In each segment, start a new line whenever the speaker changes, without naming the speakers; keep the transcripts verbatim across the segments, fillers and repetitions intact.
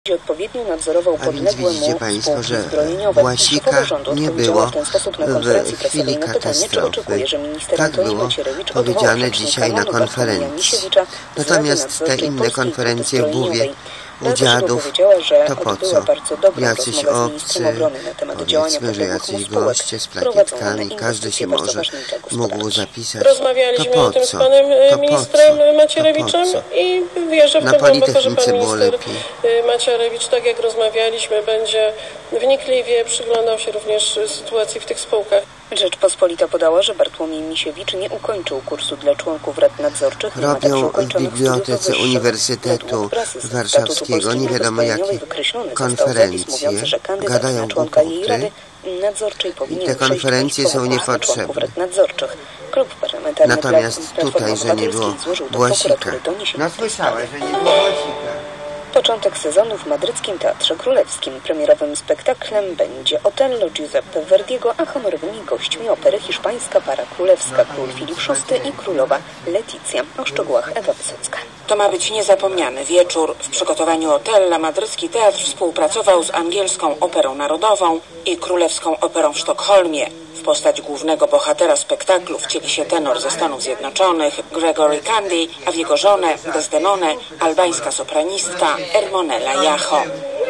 odpowiednio nadzorował podległe mu spółki zbrojeniowe.
Błasika nie było
w ten sposób na
w
konferencji
chwili
prasowej na pytanie, czy oczekuje, że minister
tak
Antoni
było
Macierewicz
powiedziane dzisiaj na konferencji. Natomiast te inne konferencje w Buwie u dziadów, to po co? Jacyś obcy, powiedzmy, że jacyś goście z plakietkami, każdy się może mógł zapisać.
Rozmawialiśmy o tym z panem ministrem Macierewiczem i wierzę w to głęboko, że pan minister Macierewicz, tak jak rozmawialiśmy, będzie wnikliwie przyglądał się również sytuacji w tych spółkach.
Rzeczpospolita podała, że Bartłomiej Misiewicz nie ukończył kursu dla członków rad nadzorczych.
Robią w Bibliotece Uniwersytetu Warszawskiego nie wiadomo jakie konferencje, gadają głupoty i te konferencje są niepotrzebne. Natomiast tutaj, że nie było Błasika. No słyszałeś, że nie było Błasika.
Początek sezonu w madryckim Teatrze Królewskim. Premierowym spektaklem będzie Otello Giuseppe Verdiego, a honorowymi gośćmi opery hiszpańska para królewska, król Filip szósty i królowa Leticja. O szczegółach Ewa Wysocka.
To ma być niezapomniany wieczór. W przygotowaniu Otella madrycki teatr współpracował z angielską Operą Narodową i Królewską Operą w Sztokholmie. W postać głównego bohatera spektaklu wcieli się tenor ze Stanów Zjednoczonych Gregory Candy, a w jego żonę Desdemonę albańska sopranistka Ermonela Jacho.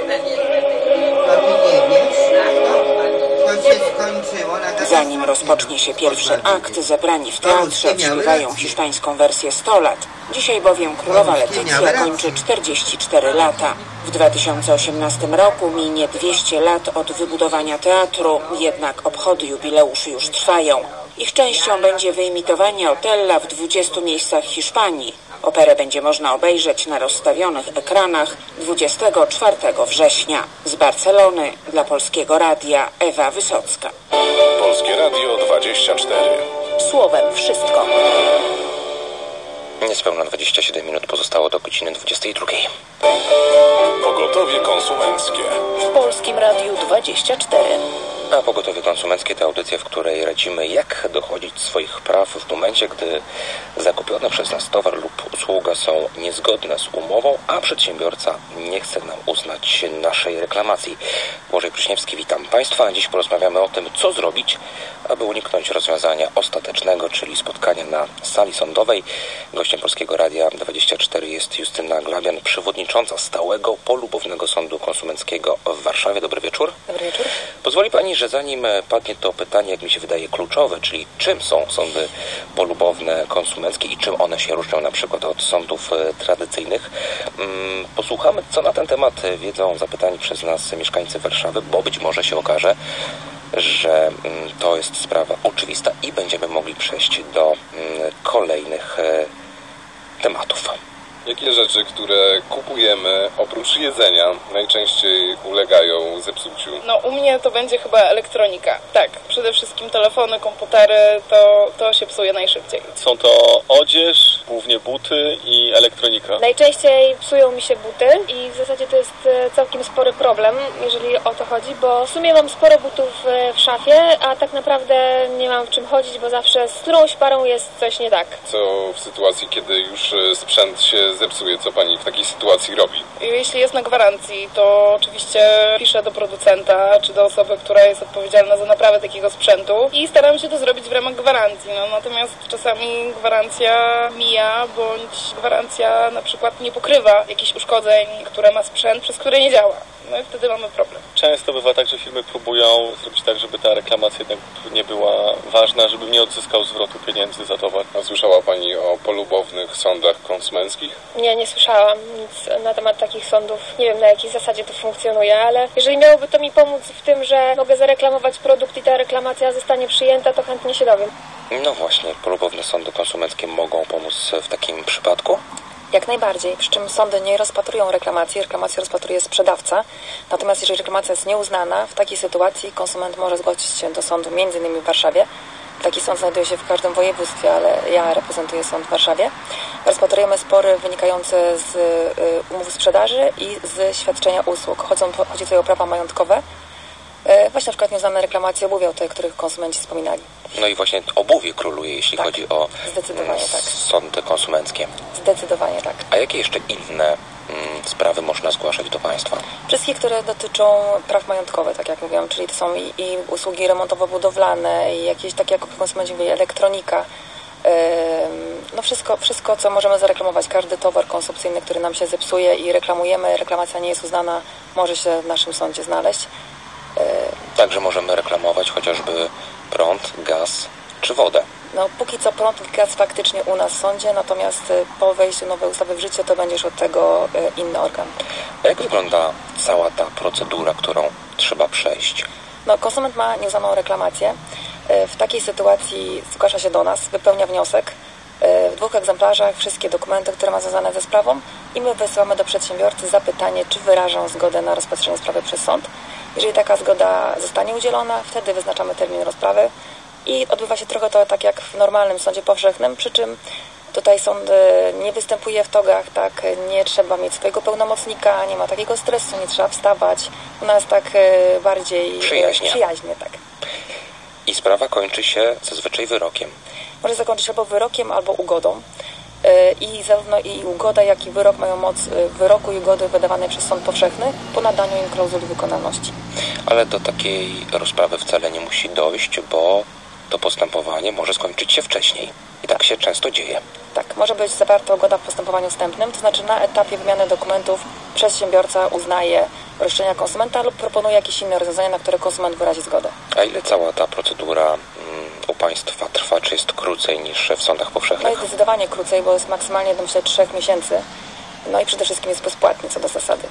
Zanim rozpocznie się pierwszy akt, zebrani w teatrze śpiewają hiszpańską wersję sto lat. Dzisiaj bowiem królowa Leticja kończy czterdzieści cztery lata. W dwa tysiące osiemnastym roku minie dwieście lat od wybudowania teatru, jednak obchody jubileuszu już trwają. Ich częścią będzie wyimitowanie Otella w dwudziestu miejscach Hiszpanii. Operę będzie można obejrzeć na rozstawionych ekranach dwudziestego czwartego września. Z Barcelony dla Polskiego Radia Ewa Wysocka.
Polskie Radio dwadzieścia cztery.
Słowem wszystko.
Niespełna dwadzieścia siedem minut pozostało do godziny dwudziestej drugiej.
Pogotowie konsumenckie.
W Polskim Radiu dwadzieścia cztery.
A Pogotowie Konsumenckie to audycja, w której radzimy, jak dochodzić swoich praw w momencie, gdy zakupione przez nas towar lub usługa są niezgodne z umową, a przedsiębiorca nie chce nam uznać naszej reklamacji. Błażej Pryśniewski, witam Państwa. Dziś porozmawiamy o tym, co zrobić, aby uniknąć rozwiązania ostatecznego, czyli spotkania na sali sądowej. Gościem Polskiego Radia dwadzieścia cztery jest Justyna Glabian, przewodnicząca Stałego Polubownego Sądu Konsumenckiego w Warszawie. Dobry wieczór.
Dobry wieczór.
Pozwoli Pani, że zanim padnie to pytanie, jak mi się wydaje, kluczowe, czyli czym są sądy polubowne konsumenckie i czym one się różnią na przykład od sądów tradycyjnych, posłuchamy, co na ten temat wiedzą zapytani przez nas mieszkańcy Warszawy, bo być może się okaże, że to jest sprawa oczywista i będziemy mogli przejść do kolejnych tematów.
Jakie rzeczy, które kupujemy oprócz jedzenia najczęściej ulegają zepsuciu?
No u mnie to będzie chyba elektronika. Tak, przede wszystkim telefony, komputery, to, to się psuje najszybciej.
Są to odzież, głównie buty i elektronika.
Najczęściej psują mi się buty i w zasadzie to jest całkiem spory problem, jeżeli o to chodzi, bo w sumie mam sporo butów w szafie, a tak naprawdę nie mam w czym chodzić, bo zawsze z którąś parą jest coś nie tak.
Co w sytuacji, kiedy już sprzęt się zepsuje, co Pani w takiej sytuacji robi?
Jeśli jest na gwarancji, to oczywiście piszę do producenta, czy do osoby, która jest odpowiedzialna za naprawę takiego sprzętu i staram się to zrobić w ramach gwarancji. No, natomiast czasami gwarancja mija, bądź gwarancja na przykład nie pokrywa jakichś uszkodzeń, które ma sprzęt, przez które nie działa. No i wtedy mamy problem.
Często bywa tak, że firmy próbują zrobić tak, żeby ta reklamacja jednak nie była ważna, żeby nie odzyskał zwrotu pieniędzy za towar.
A słyszała Pani o polubownych sądach konsumenckich?
Nie, nie słyszałam nic na temat takich sądów. Nie wiem, na jakiej zasadzie to funkcjonuje, ale jeżeli miałoby to mi pomóc w tym, że mogę zareklamować produkt i ta reklamacja zostanie przyjęta, to chętnie się dowiem.
No właśnie, polubowne sądy konsumenckie mogą pomóc w takim przypadku?
Jak najbardziej, przy czym sądy nie rozpatrują reklamacji, reklamację rozpatruje sprzedawca. Natomiast jeżeli reklamacja jest nieuznana, w takiej sytuacji konsument może zgłosić się do sądu, między innymi w Warszawie. Taki sąd znajduje się w każdym województwie, ale ja reprezentuję sąd w Warszawie. Rozpatrujemy spory wynikające z umów sprzedaży i z świadczenia usług. Chodzą, chodzi tutaj o prawa majątkowe. Właśnie na przykład nieuznane reklamacje obuwia, o tych, których konsumenci wspominali.
No i właśnie obuwie króluje, jeśli
tak,
chodzi o
zdecydowanie tak.
sądy konsumenckie.
Zdecydowanie tak.
A jakie jeszcze inne mm, sprawy można zgłaszać do Państwa?
Wszystkie, które dotyczą praw majątkowych, tak jak mówiłam, czyli to są i, i usługi remontowo-budowlane, i jakieś takie, jak konsumenci mówili, elektronika, no wszystko, wszystko, co możemy zareklamować, każdy towar konsumpcyjny, który nam się zepsuje i reklamujemy, reklamacja nie jest uznana, może się w naszym sądzie znaleźć.
Także możemy reklamować chociażby prąd, gaz czy wodę.
No póki co prąd i gaz faktycznie u nas w sądzie, natomiast po wejściu nowej ustawy w życie to będzie już od tego inny organ.
A jak wygląda cała ta procedura, którą trzeba przejść?
No konsument ma nieuznaną reklamację. W takiej sytuacji zgłasza się do nas, wypełnia wniosek w dwóch egzemplarzach, wszystkie dokumenty, które ma związane ze sprawą i my wysyłamy do przedsiębiorcy zapytanie, czy wyrażą zgodę na rozpatrzenie sprawy przez sąd. Jeżeli taka zgoda zostanie udzielona, wtedy wyznaczamy termin rozprawy i odbywa się trochę to tak jak w normalnym sądzie powszechnym, przy czym tutaj sąd nie występuje w togach, tak, nie trzeba mieć swojego pełnomocnika, nie ma takiego stresu, nie trzeba wstawać. U nas tak bardziej
przyjaźnie.
przyjaźnie tak.
I sprawa kończy się zazwyczaj wyrokiem.
Może zakończyć albo wyrokiem, albo ugodą. I zarówno i ugoda, jak i wyrok mają moc wyroku i ugody wydawanej przez sąd powszechny po nadaniu im klauzuli wykonalności.
Ale do takiej rozprawy wcale nie musi dojść, bo to postępowanie może skończyć się wcześniej. I tak się często dzieje.
Tak, może być zawarta ugoda w postępowaniu wstępnym, to znaczy na etapie wymiany dokumentów przedsiębiorca uznaje roszczenia konsumenta lub proponuje jakieś inne rozwiązania, na które konsument wyrazi zgodę.
A ile cała ta procedura mm, u Państwa trwa? Czy jest krócej niż w sądach powszechnych?
No jest zdecydowanie krócej, bo jest maksymalnie do myślę trzech miesięcy. No i przede wszystkim jest bezpłatnie co do zasady.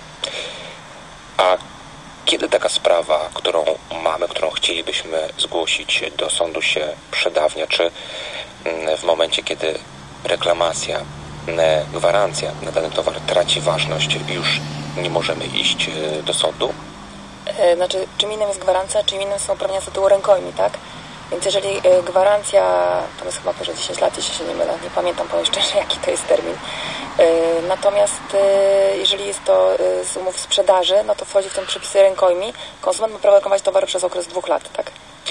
A kiedy taka sprawa, którą mamy, którą chcielibyśmy zgłosić do sądu, się przedawnia? Czy w momencie, kiedy reklamacja, gwarancja na dany towar traci ważność, już nie możemy iść do sądu?
Znaczy, czym innym jest gwarancja, czym innym są uprawnienia z tytułu rękojmi, tak? Więc jeżeli gwarancja, to jest chyba powyżej dziesięć lat, jeśli się nie mylę, nie pamiętam powiem szczerze, jaki to jest termin. Natomiast jeżeli jest to z umów sprzedaży, no to wchodzi w tym przepisy rękojmi. Konsument ma prawo reklamować towar przez okres dwóch lat, tak?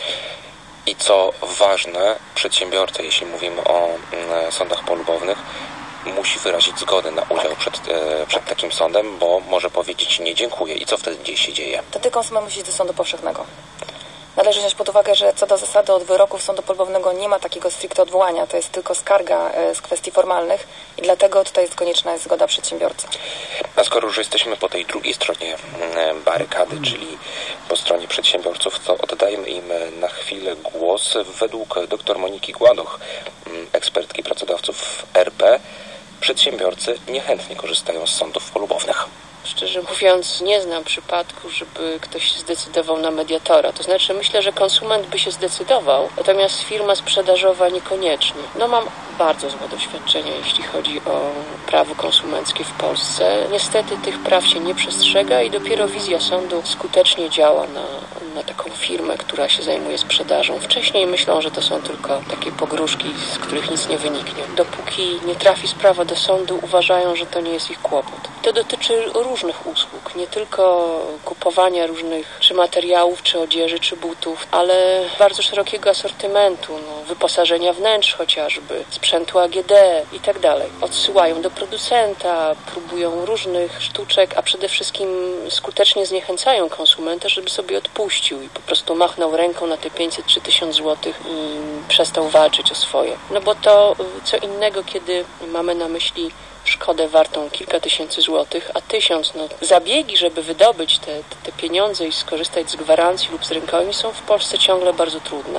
I co ważne, przedsiębiorca, jeśli mówimy o sądach polubownych, musi wyrazić zgodę na udział tak. przed, przed takim sądem, bo może powiedzieć nie dziękuję. I co wtedy się dzieje?
Wtedy konsument musi iść do sądu powszechnego. Należy wziąć pod uwagę, że co do zasady od wyroków sądu polubownego nie ma takiego stricte odwołania, to jest tylko skarga z kwestii formalnych i dlatego tutaj jest konieczna jest zgoda przedsiębiorcy.
A skoro już jesteśmy po tej drugiej stronie barykady, czyli po stronie przedsiębiorców, to oddajmy im na chwilę głos. Według dr Moniki Gładoch, ekspertki pracodawców R P, przedsiębiorcy niechętnie korzystają z sądów polubownych.
Szczerze mówiąc, nie znam przypadku, żeby ktoś się zdecydował na mediatora. To znaczy, myślę, że konsument by się zdecydował, natomiast firma sprzedażowa niekoniecznie. No mam bardzo złe doświadczenia, jeśli chodzi o prawo konsumenckie w Polsce. Niestety tych praw się nie przestrzega i dopiero wizja sądu skutecznie działa na, na taką firmę, która się zajmuje sprzedażą. Wcześniej myślą, że to są tylko takie pogróżki, z których nic nie wyniknie. Dopóki nie trafi sprawa do sądu, uważają, że to nie jest ich kłopot. To dotyczy różnych usług, nie tylko kupowania różnych czy materiałów, czy odzieży, czy butów, ale bardzo szerokiego asortymentu, no, wyposażenia wnętrz chociażby, sprzętu A G D i tak dalej. Odsyłają do producenta, próbują różnych sztuczek, a przede wszystkim skutecznie zniechęcają konsumenta, żeby sobie odpuścił i po prostu machnął ręką na te pięćset czy tysiąc złotych i przestał walczyć o swoje. No bo to co innego, kiedy mamy na myśli szkodę wartą kilka tysięcy złotych, a tysiąc, no zabiegi, żeby wydobyć te, te, te pieniądze i skorzystać z gwarancji lub z rękojmi są w Polsce ciągle bardzo trudne.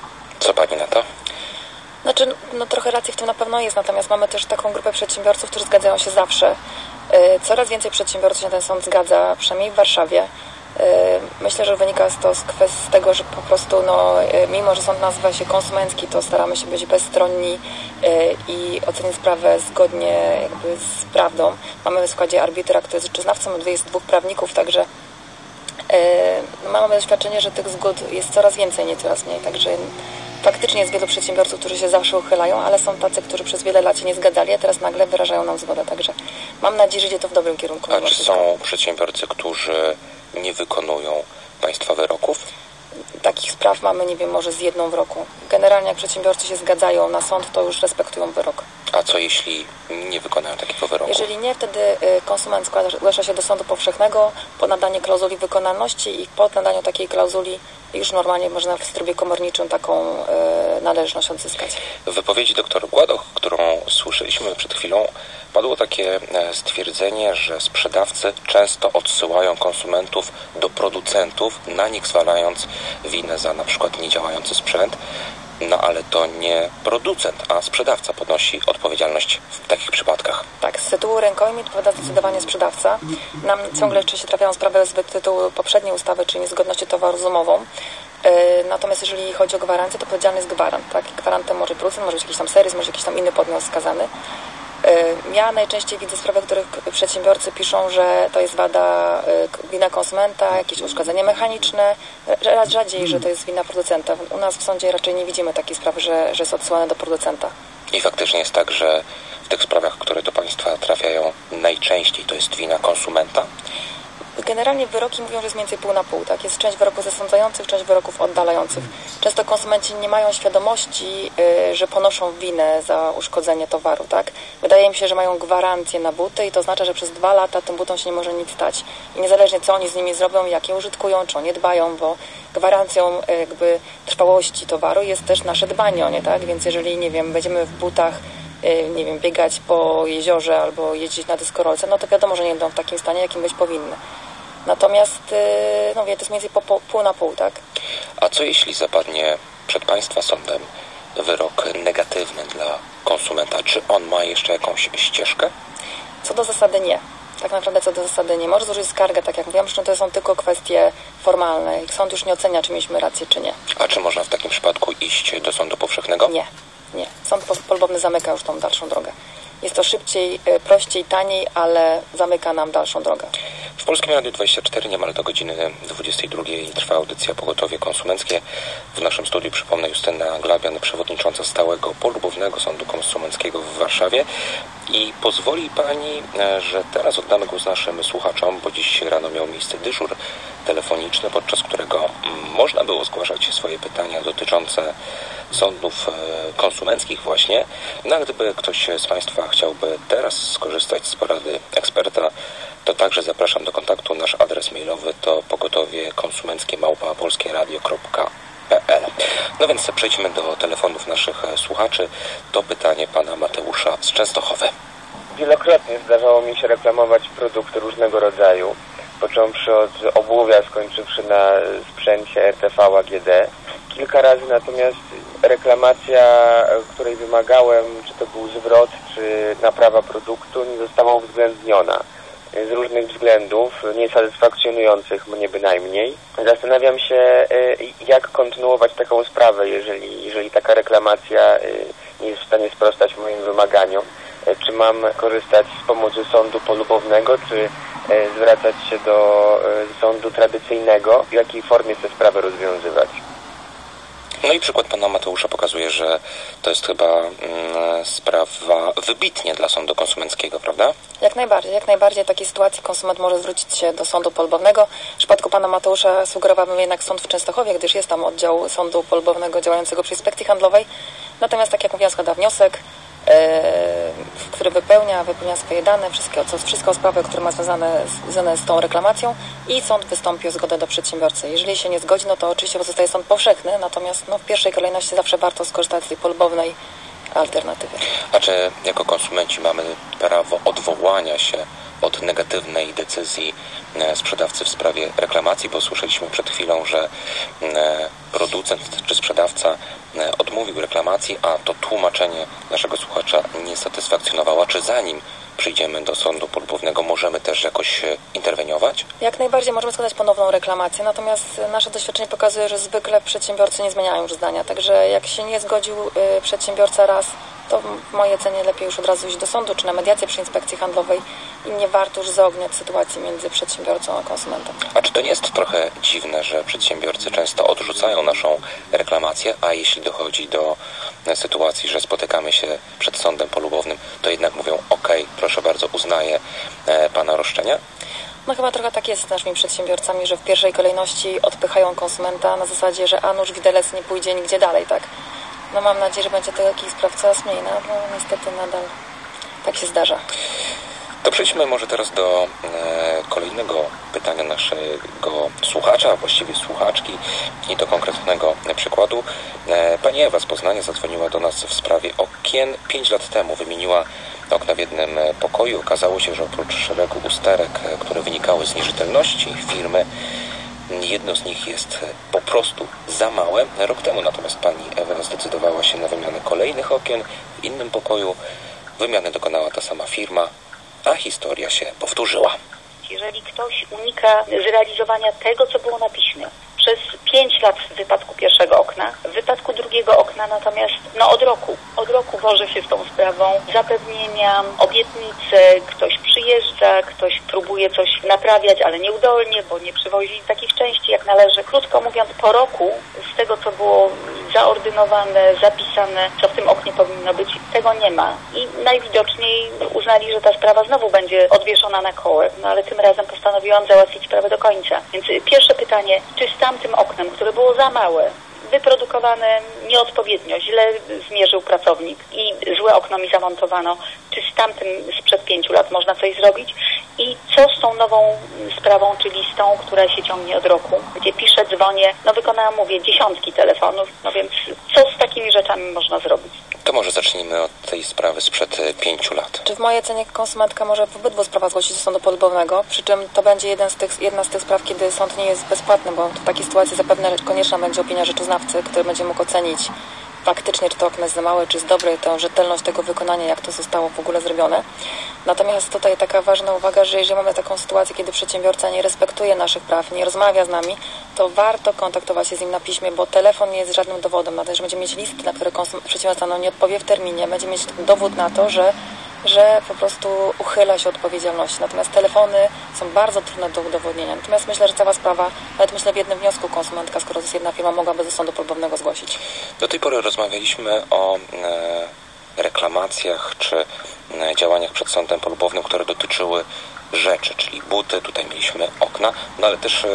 Co pani na to?
Znaczy, no trochę racji w tym na pewno jest, natomiast mamy też taką grupę przedsiębiorców, którzy zgadzają się zawsze. Coraz więcej przedsiębiorców się na ten sąd zgadza, przynajmniej w Warszawie. Myślę, że wynika to z kwestii z tego, że po prostu, no, mimo że sąd nazywa się konsumencki, to staramy się być bezstronni i ocenić sprawę zgodnie jakby z prawdą. Mamy w składzie arbitra, który jest rzeczoznawcą, jest dwóch prawników, także mamy doświadczenie, że tych zgód jest coraz więcej, nie coraz mniej, także faktycznie jest wielu przedsiębiorców, którzy się zawsze uchylają, ale są tacy, którzy przez wiele lat się nie zgadzali, a teraz nagle wyrażają nam zgodę, także mam nadzieję, że idzie to w dobrym kierunku.
A czy są przedsiębiorcy, którzy nie wykonują państwa wyroków?
takich spraw mamy, nie wiem, może z jedną w roku. Generalnie jak przedsiębiorcy się zgadzają na sąd, to już respektują wyrok.
A co jeśli nie wykonają takiego wyroku?
Jeżeli nie, wtedy konsument zgłasza się do sądu powszechnego po nadanie klauzuli wykonalności i po nadaniu takiej klauzuli już normalnie można w trybie komorniczym taką e, należność odzyskać.
W wypowiedzi dr Gładoch, którą słyszeliśmy przed chwilą, padło takie stwierdzenie, że sprzedawcy często odsyłają konsumentów do producentów, na nich zwalając winę za na przykład niedziałający sprzęt. No ale to nie producent, a sprzedawca ponosi odpowiedzialność w takich przypadkach.
Tak, z tytułu rękojmi odpowiada zdecydowanie sprzedawca. Nam ciągle jeszcze się trafiają sprawy z tytułu poprzedniej ustawy, czyli niezgodności towaru z umową. Yy, natomiast jeżeli chodzi o gwarancję, to odpowiedzialny jest gwarant. Tak? Gwarantem może producent, może być jakiś tam serwis, może jakiś tam inny podmiot wskazany. Ja najczęściej widzę sprawy, w których przedsiębiorcy piszą, że to jest wada, wina konsumenta, jakieś uszkodzenie mechaniczne, rzadziej, że to jest wina producenta. U nas w sądzie raczej nie widzimy takiej sprawy, że, że jest odsyłane do producenta.
I faktycznie jest tak, że w tych sprawach, które do Państwa trafiają, najczęściej to jest wina konsumenta?
Generalnie wyroki mówią, że jest mniej więcej pół na pół. Tak? Jest część wyroków zasądzających, część wyroków oddalających. Często konsumenci nie mają świadomości, yy, że ponoszą winę za uszkodzenie towaru. Tak? Wydaje mi się, że mają gwarancję na buty i to oznacza, że przez dwa lata tym butom się nie może nic stać. I niezależnie co oni z nimi zrobią, jak je użytkują, czy o nie dbają, bo gwarancją yy, jakby trwałości towaru jest też nasze dbanie o nie. Tak? Więc jeżeli, nie wiem, będziemy w butach yy, nie wiem, biegać po jeziorze albo jeździć na dyskorolce, no to wiadomo, że nie będą w takim stanie, jakim być powinny. Natomiast, no wie, to jest między po, pół na pół, tak?
A co jeśli zapadnie przed Państwa sądem wyrok negatywny dla konsumenta? Czy on ma jeszcze jakąś ścieżkę?
Co do zasady nie. Tak naprawdę co do zasady nie. Może złożyć skargę, tak jak mówiłam, że to są tylko kwestie formalne. Sąd już nie ocenia, czy mieliśmy rację, czy nie.
A czy można w takim przypadku iść do sądu powszechnego?
Nie, nie. Sąd polubowny zamyka już tą dalszą drogę. Jest to szybciej, prościej, taniej, ale zamyka nam dalszą drogę.
W Polskim Radiu dwadzieścia cztery niemal do godziny dwudziestej drugiej trwa audycja Pogotowie Konsumenckie. W naszym studiu, przypomnę, Justyna Glabian, przewodnicząca stałego Polubownego Sądu Konsumenckiego w Warszawie. I pozwoli Pani, że teraz oddamy głos naszym słuchaczom, bo dziś rano miał miejsce dyżur telefoniczny, podczas którego można było zgłaszać swoje pytania dotyczące sądów konsumenckich właśnie. No a gdyby ktoś z Państwa chciałby teraz skorzystać z porady eksperta, to także zapraszam do kontaktu. Nasz adres mailowy to pogotowie konsumenckie małpa polskieradio kropka p l. No więc przejdźmy do telefonów naszych słuchaczy. To pytanie pana Mateusza z Częstochowy.
Wielokrotnie zdarzało mi się reklamować produkty różnego rodzaju, począwszy od obuwia, skończywszy na sprzęcie R T V A G D. Kilka razy natomiast reklamacja, której wymagałem, czy to był zwrot, czy naprawa produktu, nie została uwzględniona. Z różnych względów, niesatysfakcjonujących mnie bynajmniej. Zastanawiam się, jak kontynuować taką sprawę, jeżeli, jeżeli taka reklamacja nie jest w stanie sprostać moim wymaganiom. Czy mam korzystać z pomocy sądu polubownego, czy zwracać się do sądu tradycyjnego? W jakiej formie tę sprawę rozwiązywać?
No i przykład pana Mateusza pokazuje, że to jest chyba mm, sprawa wybitnie dla sądu konsumenckiego, prawda?
Jak najbardziej. Jak najbardziej w takiej sytuacji konsument może zwrócić się do sądu polubownego. W przypadku pana Mateusza sugerowałbym jednak sąd w Częstochowie, gdyż jest tam oddział sądu polubownego działającego przy Inspekcji Handlowej. Natomiast, tak jak mówiłam, składa wniosek, który wypełnia, wypełnia swoje dane, wszystkie, co, wszystkie sprawy, które ma związane, związane z tą reklamacją i sąd wystąpi o zgodę do przedsiębiorcy. Jeżeli się nie zgodzi, no to oczywiście pozostaje sąd powszechny, natomiast no, w pierwszej kolejności zawsze warto skorzystać z tej polubownej alternatywy.
A czy jako konsumenci mamy prawo odwołania się od negatywnej decyzji sprzedawcy w sprawie reklamacji, bo słyszeliśmy przed chwilą, że producent czy sprzedawca odmówił reklamacji, a to tłumaczenie naszego słuchacza nie satysfakcjonowało. Czy zanim przyjdziemy do sądu polubownego, możemy też jakoś interweniować?
Jak najbardziej możemy składać ponowną reklamację, natomiast nasze doświadczenie pokazuje, że zwykle przedsiębiorcy nie zmieniają już zdania, także jak się nie zgodził przedsiębiorca raz, to w mojej ocenie lepiej już od razu iść do sądu, czy na mediację przy Inspekcji Handlowej i nie warto już zaogniać sytuacji między przedsiębiorcą a konsumentem.
A czy to nie jest trochę dziwne, że przedsiębiorcy często odrzucają naszą reklamację, a jeśli dochodzi do sytuacji, że spotykamy się przed sądem polubownym, to jednak mówią: ok, proszę bardzo, uznaję e, pana roszczenia?
No chyba trochę tak jest z naszymi przedsiębiorcami, że w pierwszej kolejności odpychają konsumenta na zasadzie, że a nuż widelec nie pójdzie nigdzie dalej, tak? No mam nadzieję, że będzie takich spraw coraz mniej, no, no niestety nadal tak się zdarza.
To przejdźmy może teraz do e, kolejnego pytania naszego słuchacza, a właściwie słuchaczki i do konkretnego przykładu. E, pani Ewa z Poznania zadzwoniła do nas w sprawie okien. Pięć lat temu wymieniła okna w jednym pokoju. Okazało się, że oprócz szeregu usterek, które wynikały z nierzetelności firmy, jedno z nich jest po prostu za małe. Rok temu natomiast pani Ewa zdecydowała się na wymianę kolejnych okien w innym pokoju. Wymiany dokonała ta sama firma, a historia się powtórzyła.
Jeżeli ktoś unika zrealizowania tego, co było na piśmie, przez pięć lat w wypadku pierwszego okna, w wypadku drugiego okna natomiast no od roku, od roku wożę się z tą sprawą zapewnienia, obietnice, ktoś przyjeżdża, ktoś próbuje coś naprawiać, ale nieudolnie, bo nie przywozi takich części jak należy. Krótko mówiąc, po roku z tego, co było zaordynowane, zapisane, co w tym oknie powinno być, tego nie ma. I najwidoczniej uznali, że ta sprawa znowu będzie odwieszona na kołek, no ale tym razem postanowiłam załatwić sprawę do końca. Więc pierwsze pytanie, czy z tamtym oknem, które było za małe, wyprodukowane nieodpowiednio, źle zmierzył pracownik i złe okno mi zamontowano, czy z tamtym sprzed pięciu lat można coś zrobić? I co z tą nową sprawą, czyli z tą, która się ciągnie od roku, gdzie piszę, dzwonię, no wykonałam, mówię, dziesiątki telefonów, no więc co z takimi rzeczami można zrobić?
To może zacznijmy od tej sprawy sprzed pięciu lat.
Czy w mojej ocenie konsumentka może w obydwu sprawach zgłosić do sądu polubownego, przy czym to będzie jeden z tych, jedna z tych spraw, kiedy sąd nie jest bezpłatny, bo w takiej sytuacji zapewne konieczna będzie opinia rzeczoznawcy, który będzie mógł ocenić faktycznie, czy to okno jest za małe, czy jest dobre, tę rzetelność tego wykonania, jak to zostało w ogóle zrobione. Natomiast tutaj taka ważna uwaga, że jeżeli mamy taką sytuację, kiedy przedsiębiorca nie respektuje naszych praw, nie rozmawia z nami, to warto kontaktować się z nim na piśmie, bo telefon nie jest żadnym dowodem na to, że będzie mieć listy, na które przedsiębiorca no, nie odpowie w terminie, będzie mieć dowód na to, że że po prostu uchyla się odpowiedzialności. Natomiast telefony są bardzo trudne do udowodnienia. Natomiast myślę, że cała sprawa, nawet myślę w jednym wniosku konsumentka, skoro to jest jedna firma, mogłaby do sądu polubownego zgłosić.
Do tej pory rozmawialiśmy o e, reklamacjach czy e, działaniach przed sądem polubownym, które dotyczyły rzeczy, czyli buty, tutaj mieliśmy okna, no ale też e,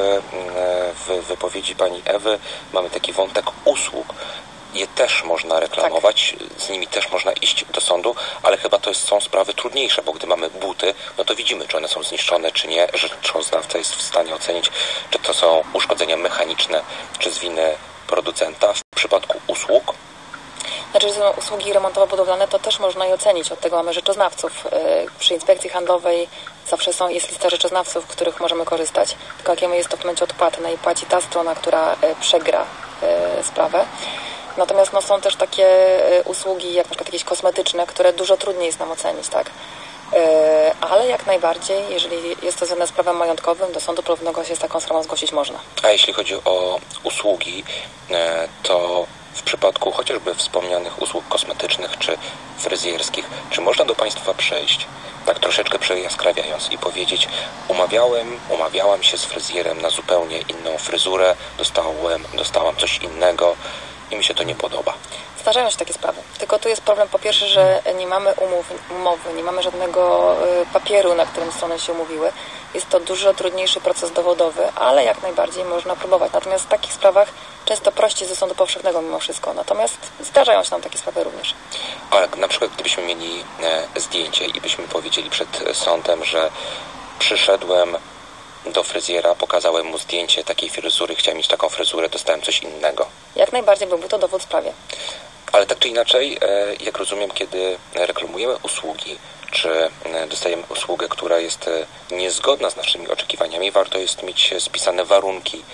w wypowiedzi pani Ewy mamy taki wątek usług. Je też można reklamować, tak. Z nimi też można iść do sądu, ale chyba to jest, są sprawy trudniejsze, bo gdy mamy buty, no to widzimy, czy one są zniszczone, czy nie. Rzeczoznawca jest w stanie ocenić, czy to są uszkodzenia mechaniczne, czy z winy producenta. W przypadku usług,
Znaczy, że są usługi remontowo-budowlane, to też można je ocenić. Od tego mamy rzeczoznawców. Przy inspekcji handlowej zawsze są, jest lista rzeczoznawców, których możemy korzystać. Tylko jakiemu jest to w tym momencie odpłatne i płaci ta strona, która przegra sprawę. Natomiast no, są też takie y, usługi, jak na przykład jakieś kosmetyczne, które dużo trudniej jest nam ocenić, tak? Y, ale jak najbardziej, jeżeli jest to związane z prawem majątkowym, do sądu polubownego się z taką sprawą zgłosić można.
A jeśli chodzi o usługi, y, to w przypadku chociażby wspomnianych usług kosmetycznych czy fryzjerskich, czy można do Państwa przyjść, tak troszeczkę przejaskrawiając i powiedzieć, umawiałem, umawiałam się z fryzjerem na zupełnie inną fryzurę, dostałem, dostałam coś innego, i mi się to nie podoba.
Zdarzają się takie sprawy. Tylko tu jest problem po pierwsze, że nie mamy umów, umowy, nie mamy żadnego y, papieru, na którym strony się umówiły. Jest to dużo trudniejszy proces dowodowy, ale jak najbardziej można próbować. Natomiast w takich sprawach często prościej ze sądu powszechnego mimo wszystko. Natomiast zdarzają się nam takie sprawy również.
A na przykład gdybyśmy mieli e, zdjęcie i byśmy powiedzieli przed sądem, że przyszedłem do fryzjera, pokazałem mu zdjęcie takiej fryzury, chciałem mieć taką fryzurę, dostałem coś innego.
Jak najbardziej byłby to dowód w sprawie.
Ale tak czy inaczej, jak rozumiem, kiedy reklamujemy usługi, czy dostajemy usługę, która jest niezgodna z naszymi oczekiwaniami, warto jest mieć spisane warunki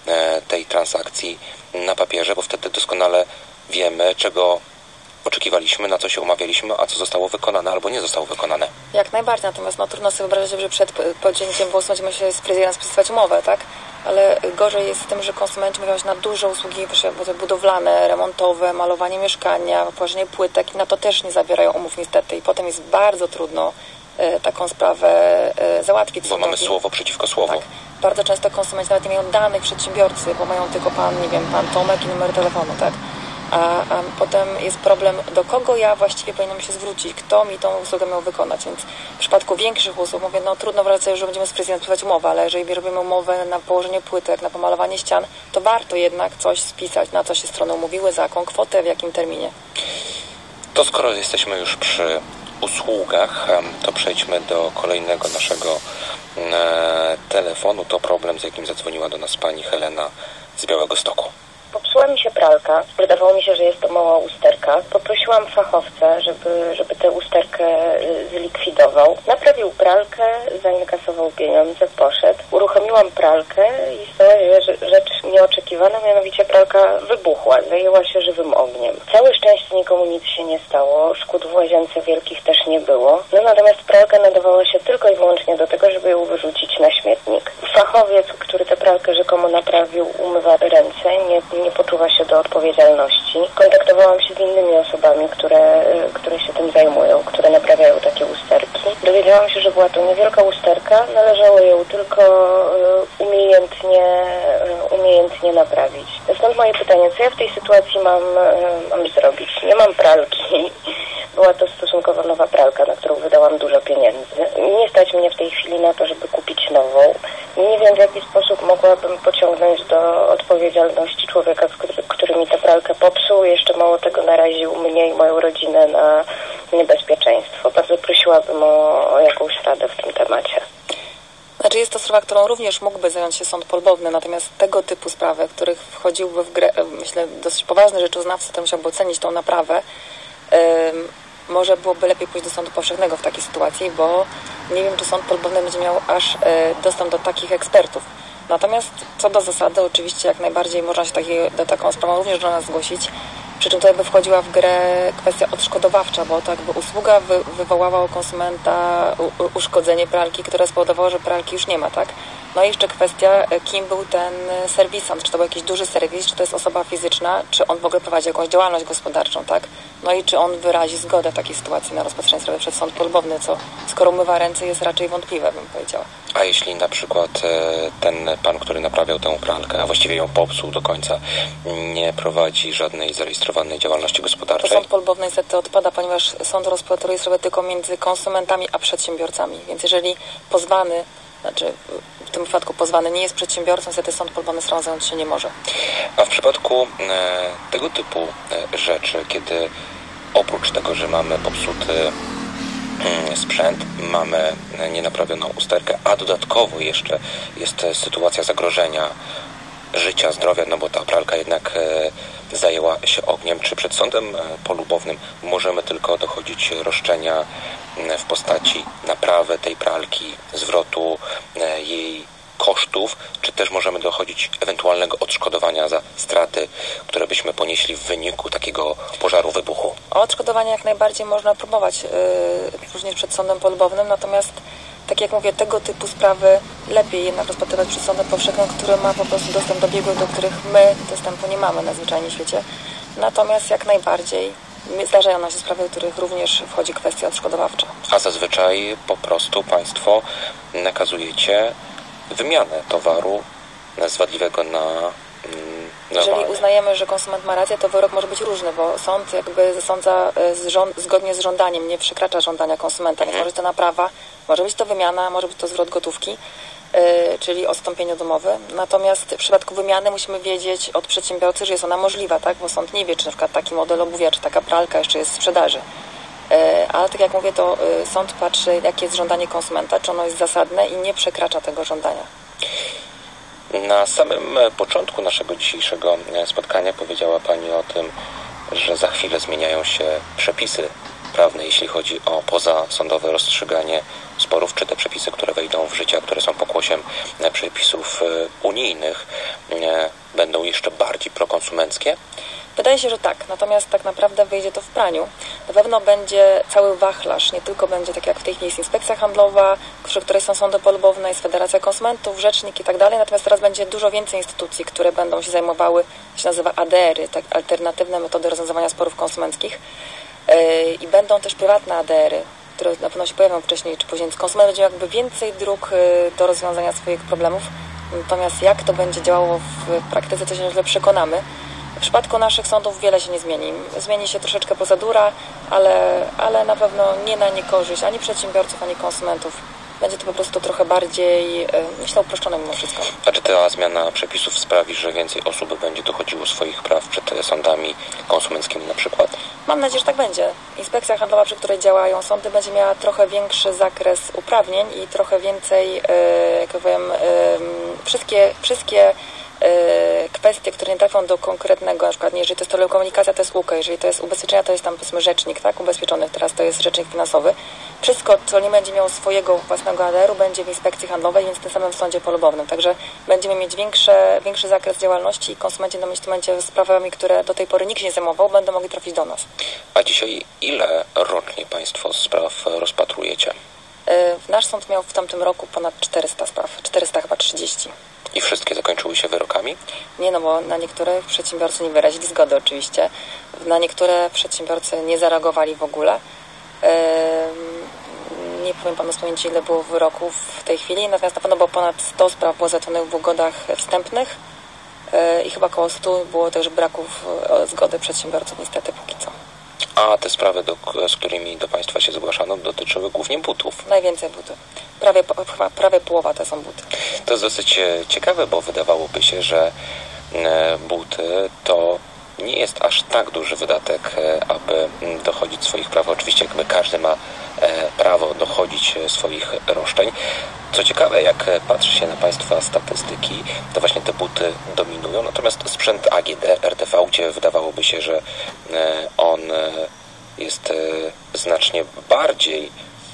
tej transakcji na papierze, bo wtedy doskonale wiemy, czego oczekiwaliśmy, na co się umawialiśmy, a co zostało wykonane albo nie zostało wykonane.
Jak najbardziej, natomiast no, trudno sobie wyobrazić, że przed podjęciem włosów będziemy się z fryzjerem spisywać umowę, tak? Ale gorzej jest z tym, że konsumenci mówią się na duże usługi budowlane, remontowe, malowanie mieszkania, położenie płytek i na to też nie zawierają umów niestety i potem jest bardzo trudno e, taką sprawę e, załatwić.
Bo mamy słowo przeciwko słowu.
Tak. Bardzo często konsumenci nawet nie mają danych przedsiębiorcy, bo mają tylko pan, nie wiem, pan Tomek i numer telefonu, tak? A, a potem jest problem, do kogo ja właściwie powinnam się zwrócić, kto mi tą usługę miał wykonać. Więc w przypadku większych usług mówię, no trudno wracać sobie, że będziemy z prezydent pisać umowę, ale jeżeli robimy umowę na położenie płytek, na pomalowanie ścian, to warto jednak coś spisać, na co się strony umówiły, za jaką kwotę, w jakim terminie.
To skoro jesteśmy już przy usługach, to przejdźmy do kolejnego naszego e, telefonu. To problem, z jakim zadzwoniła do nas pani Helena z Białegostoku.
Popsuła mi się pralka. Wydawało mi się, że jest to mała usterka. Poprosiłam fachowca, żeby, żeby tę usterkę zlikwidował. Naprawił pralkę, zainkasował pieniądze, poszedł. Uruchomiłam pralkę i stała się rzecz nieoczekiwana, mianowicie pralka wybuchła, zajęła się żywym ogniem. Całe szczęście nikomu nic się nie stało, szkód w łazience wielkich też nie było. No natomiast pralka nadawała się tylko i wyłącznie do tego, żeby ją wyrzucić na śmietnik. Fachowiec, który tę pralkę rzekomo naprawił, umywa ręce, nie nie poczuwa się do odpowiedzialności. Kontaktowałam się z innymi osobami, które, które się tym zajmują, które naprawiają takie usterki. Dowiedziałam się, że była to niewielka usterka, należało ją tylko umiejętnie, umiejętnie naprawić. Stąd moje pytanie, co ja w tej sytuacji mam, mam zrobić? Nie mam pralki. Była to stosunkowo nowa pralka, na którą wydałam dużo pieniędzy. Nie stać mnie w tej chwili na to, żeby kupić nową. Nie wiem, w jaki sposób mogłabym pociągnąć do odpowiedzialności człowieka, który, który mi tę pralkę popsuł. Jeszcze mało tego naraził mnie i moją rodzinę na niebezpieczeństwo. Bardzo prosiłabym o, o jakąś radę w tym temacie.
Znaczy jest to sprawa, którą również mógłby zająć się sąd polubowny, natomiast tego typu sprawy, w których wchodziłby w grę, myślę, dosyć poważny rzeczoznawca, to musiałby ocenić tą naprawę, yy, może byłoby lepiej pójść do sądu powszechnego w takiej sytuacji, bo nie wiem, czy sąd polubowny będzie miał aż yy, dostęp do takich ekspertów. Natomiast co do zasady, oczywiście jak najbardziej można się takiej, do taką sprawą również do nas zgłosić, przy czym tutaj by wchodziła w grę kwestia odszkodowawcza, bo to jakby usługa wy, wywołała u konsumenta u, u, uszkodzenie pralki, które spowodowało, że pralki już nie ma, tak? No i jeszcze kwestia, kim był ten serwisant, czy to był jakiś duży serwis, czy to jest osoba fizyczna, czy on w ogóle prowadzi jakąś działalność gospodarczą, tak? No i czy on wyrazi zgodę w takiej sytuacji na rozpatrzenie sprawy przed sąd polubowny, co skoro umywa ręce jest raczej wątpliwe, bym powiedziała.
A jeśli na przykład ten pan, który naprawiał tę pralkę, a właściwie ją popsuł do końca, nie prowadzi żadnej zarejestrowanej działalności gospodarczej?
To sąd polubowny niestety odpada, ponieważ sąd rozpatruje sprawę tylko między konsumentami a przedsiębiorcami. Więc jeżeli pozwany, znaczy w tym wypadku pozwany nie jest przedsiębiorcą, niestety sąd polubowny sprawą zająć się nie może.
A w przypadku e, tego typu e, rzeczy, kiedy oprócz tego, że mamy popsuty sprzęt, mamy nienaprawioną usterkę, a dodatkowo jeszcze jest sytuacja zagrożenia życia, zdrowia, no bo ta pralka jednak e, zajęła się ogniem. Czy przed sądem polubownym możemy tylko dochodzić roszczenia w postaci naprawy tej pralki, zwrotu e, jej kosztów, czy też możemy dochodzić ewentualnego odszkodowania za straty, które byśmy ponieśli w wyniku takiego pożaru, wybuchu?
O odszkodowanie jak najbardziej można próbować yy, również przed sądem polubownym, natomiast tak jak mówię, tego typu sprawy lepiej jednak rozpatrywać przed sądem powszechnym, który ma po prostu dostęp do biegłych, do których my dostępu nie mamy na zwyczajnie świecie. Natomiast jak najbardziej zdarzają nam się sprawy, w których również wchodzi kwestia odszkodowawcza.
A zazwyczaj po prostu Państwo nakazujecie wymianę towaru z wadliwego na mm,
Jeżeli uznajemy, że konsument ma rację, to wyrok może być różny, bo sąd jakby zasądza z żąd- zgodnie z żądaniem, nie przekracza żądania konsumenta, więc może być to naprawa, może być to wymiana, może być to zwrot gotówki, yy, czyli odstąpienie od umowy. Natomiast w przypadku wymiany musimy wiedzieć od przedsiębiorcy, że jest ona możliwa, tak? Bo sąd nie wie, czy na przykład taki model obuwia, czy taka pralka jeszcze jest w sprzedaży. Ale tak jak mówię, to sąd patrzy, jakie jest żądanie konsumenta, czy ono jest zasadne i nie przekracza tego żądania.
Na samym początku naszego dzisiejszego spotkania powiedziała Pani o tym, że za chwilę zmieniają się przepisy prawne, jeśli chodzi o pozasądowe rozstrzyganie sporów, czy te przepisy, które wejdą w życie, które są pokłosiem przepisów unijnych, będą jeszcze bardziej prokonsumenckie?
Wydaje się, że tak, natomiast tak naprawdę wyjdzie to w praniu. Na pewno będzie cały wachlarz, nie tylko będzie tak jak w tej chwili jest inspekcja handlowa, przy której są sądy polubowne, jest Federacja Konsumentów, Rzecznik i tak dalej, natomiast teraz będzie dużo więcej instytucji, które będą się zajmowały, to się nazywa A D R y, tak, alternatywne metody rozwiązywania sporów konsumenckich yy, i będą też prywatne A D R y, które na pewno się pojawią wcześniej czy później, więc konsument będzie jakby więcej dróg yy, do rozwiązania swoich problemów, natomiast jak to będzie działało w praktyce, to się źle przekonamy. W przypadku naszych sądów wiele się nie zmieni. Zmieni się troszeczkę procedura, ale, ale na pewno nie na niekorzyść ani przedsiębiorców, ani konsumentów. Będzie to po prostu trochę bardziej, myślę, uproszczone mimo wszystko.
A czy ta zmiana przepisów sprawi, że więcej osób będzie dochodziło swoich praw przed sądami konsumenckimi na przykład?
Mam nadzieję, że tak będzie. Inspekcja handlowa, przy której działają sądy, będzie miała trochę większy zakres uprawnień i trochę więcej, jak powiem, wszystkie, wszystkie kwestie, które nie trafią do konkretnego, na przykład jeżeli to jest telekomunikacja, to jest U K, jeżeli to jest ubezpieczenia, to jest tam powiedzmy rzecznik, tak, ubezpieczonych, teraz to jest rzecznik finansowy. Wszystko, co nie będzie miało swojego własnego A D R-u, będzie w inspekcji handlowej, więc w tym samym sądzie polubownym. Także będziemy mieć większe, większy zakres działalności i konsumenci będą mieć w tym momencie z sprawami, które do tej pory nikt nie zajmował, będą mogli trafić do nas.
A dzisiaj ile rocznie Państwo spraw rozpatrujecie?
Nasz sąd miał w tamtym roku ponad czterysta spraw, czterysta chyba trzydzieści.
I wszystkie zakończyły się wyrokami?
Nie, no bo na niektóre przedsiębiorcy nie wyrazili zgody oczywiście. Na niektóre przedsiębiorcy nie zareagowali w ogóle. Nie powiem Panu z pamięci, ile było wyroków w tej chwili, natomiast na pewno było ponad sto spraw było załatwionych w ugodach wstępnych i chyba około stu było też braków zgody przedsiębiorców niestety póki co.
A te sprawy, do, z którymi do Państwa się zgłaszano, dotyczyły głównie butów?
Najwięcej butów. Prawie, prawie połowa to są buty.
To jest dosyć ciekawe, bo wydawałoby się, że buty to nie jest aż tak duży wydatek, aby dochodzić swoich praw. Oczywiście jakby każdy ma prawo dochodzić swoich roszczeń. Co ciekawe, jak patrzy się na Państwa statystyki, to właśnie te buty dominują, natomiast sprzęt A G D, R T V, gdzie wydawałoby się, że on jest znacznie bardziej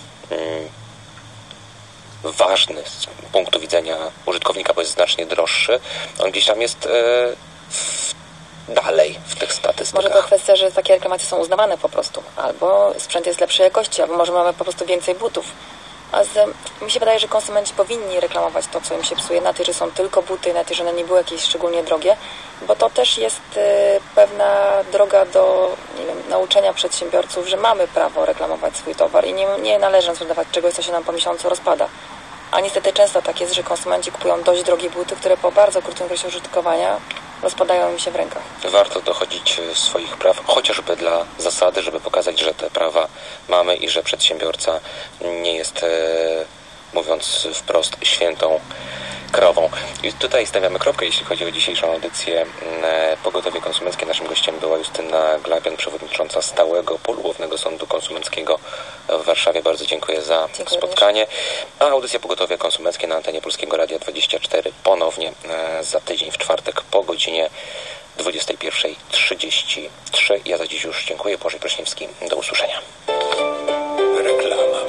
ważny z punktu widzenia użytkownika, bo jest znacznie droższy, on gdzieś tam jest w dalej w tych statystykach.
Może to kwestia, że takie reklamacje są uznawane po prostu, albo sprzęt jest lepszej jakości, albo może mamy po prostu więcej butów. A z, mi się wydaje, że konsumenci powinni reklamować to, co im się psuje, na tych, że są tylko buty, na tych, że one nie były jakieś szczególnie drogie, bo to też jest y, pewna droga do nie wiem, nauczenia przedsiębiorców, że mamy prawo reklamować swój towar i nie, nie należy sprzedawać czegoś, co się nam po miesiącu rozpada. A niestety często tak jest, że konsumenci kupują dość drogie buty, które po bardzo krótkim okresie użytkowania rozpadają im się w rękach.
Warto dochodzić swoich praw, chociażby dla zasady, żeby pokazać, że te prawa mamy i że przedsiębiorca nie jest, mówiąc wprost, świętą krową. I tutaj stawiamy kropkę, jeśli chodzi o dzisiejszą audycję Pogotowie Konsumenckie. Naszym gościem była Justyna Glapian, przewodnicząca Stałego Polubownego Sądu Konsumenckiego w Warszawie. Bardzo dziękuję za dziękuję spotkanie. Również. A audycja Pogotowie Konsumenckie na antenie Polskiego Radia dwadzieścia cztery ponownie za tydzień w czwartek po godzinie dwudziestej pierwszej trzydzieści trzy. Ja za dziś już dziękuję. Bożej Prośniewski. Do usłyszenia.
Reklama.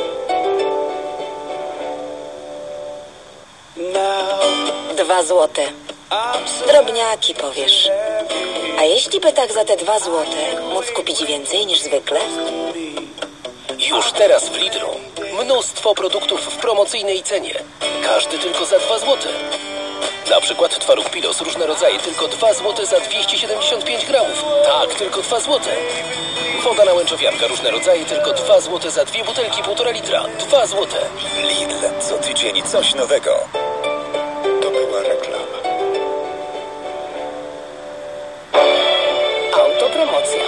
Dwa złote. Drobniaki, powiesz. A jeśli by tak za te dwa złote móc kupić więcej niż zwykle?
Już teraz w Lidlu. Mnóstwo produktów w promocyjnej cenie. Każdy tylko za dwa złote. Na przykład twaróg Pilos, różne rodzaje, tylko dwa złote za dwieście siedemdziesiąt pięć gramów. Tak, tylko dwa złote. Woda na łęczowianka, różne rodzaje, tylko dwa złote za dwie butelki półtora litra. dwa złote.
Lidl, co tydzień coś nowego. To była reklama.
Autopromocja.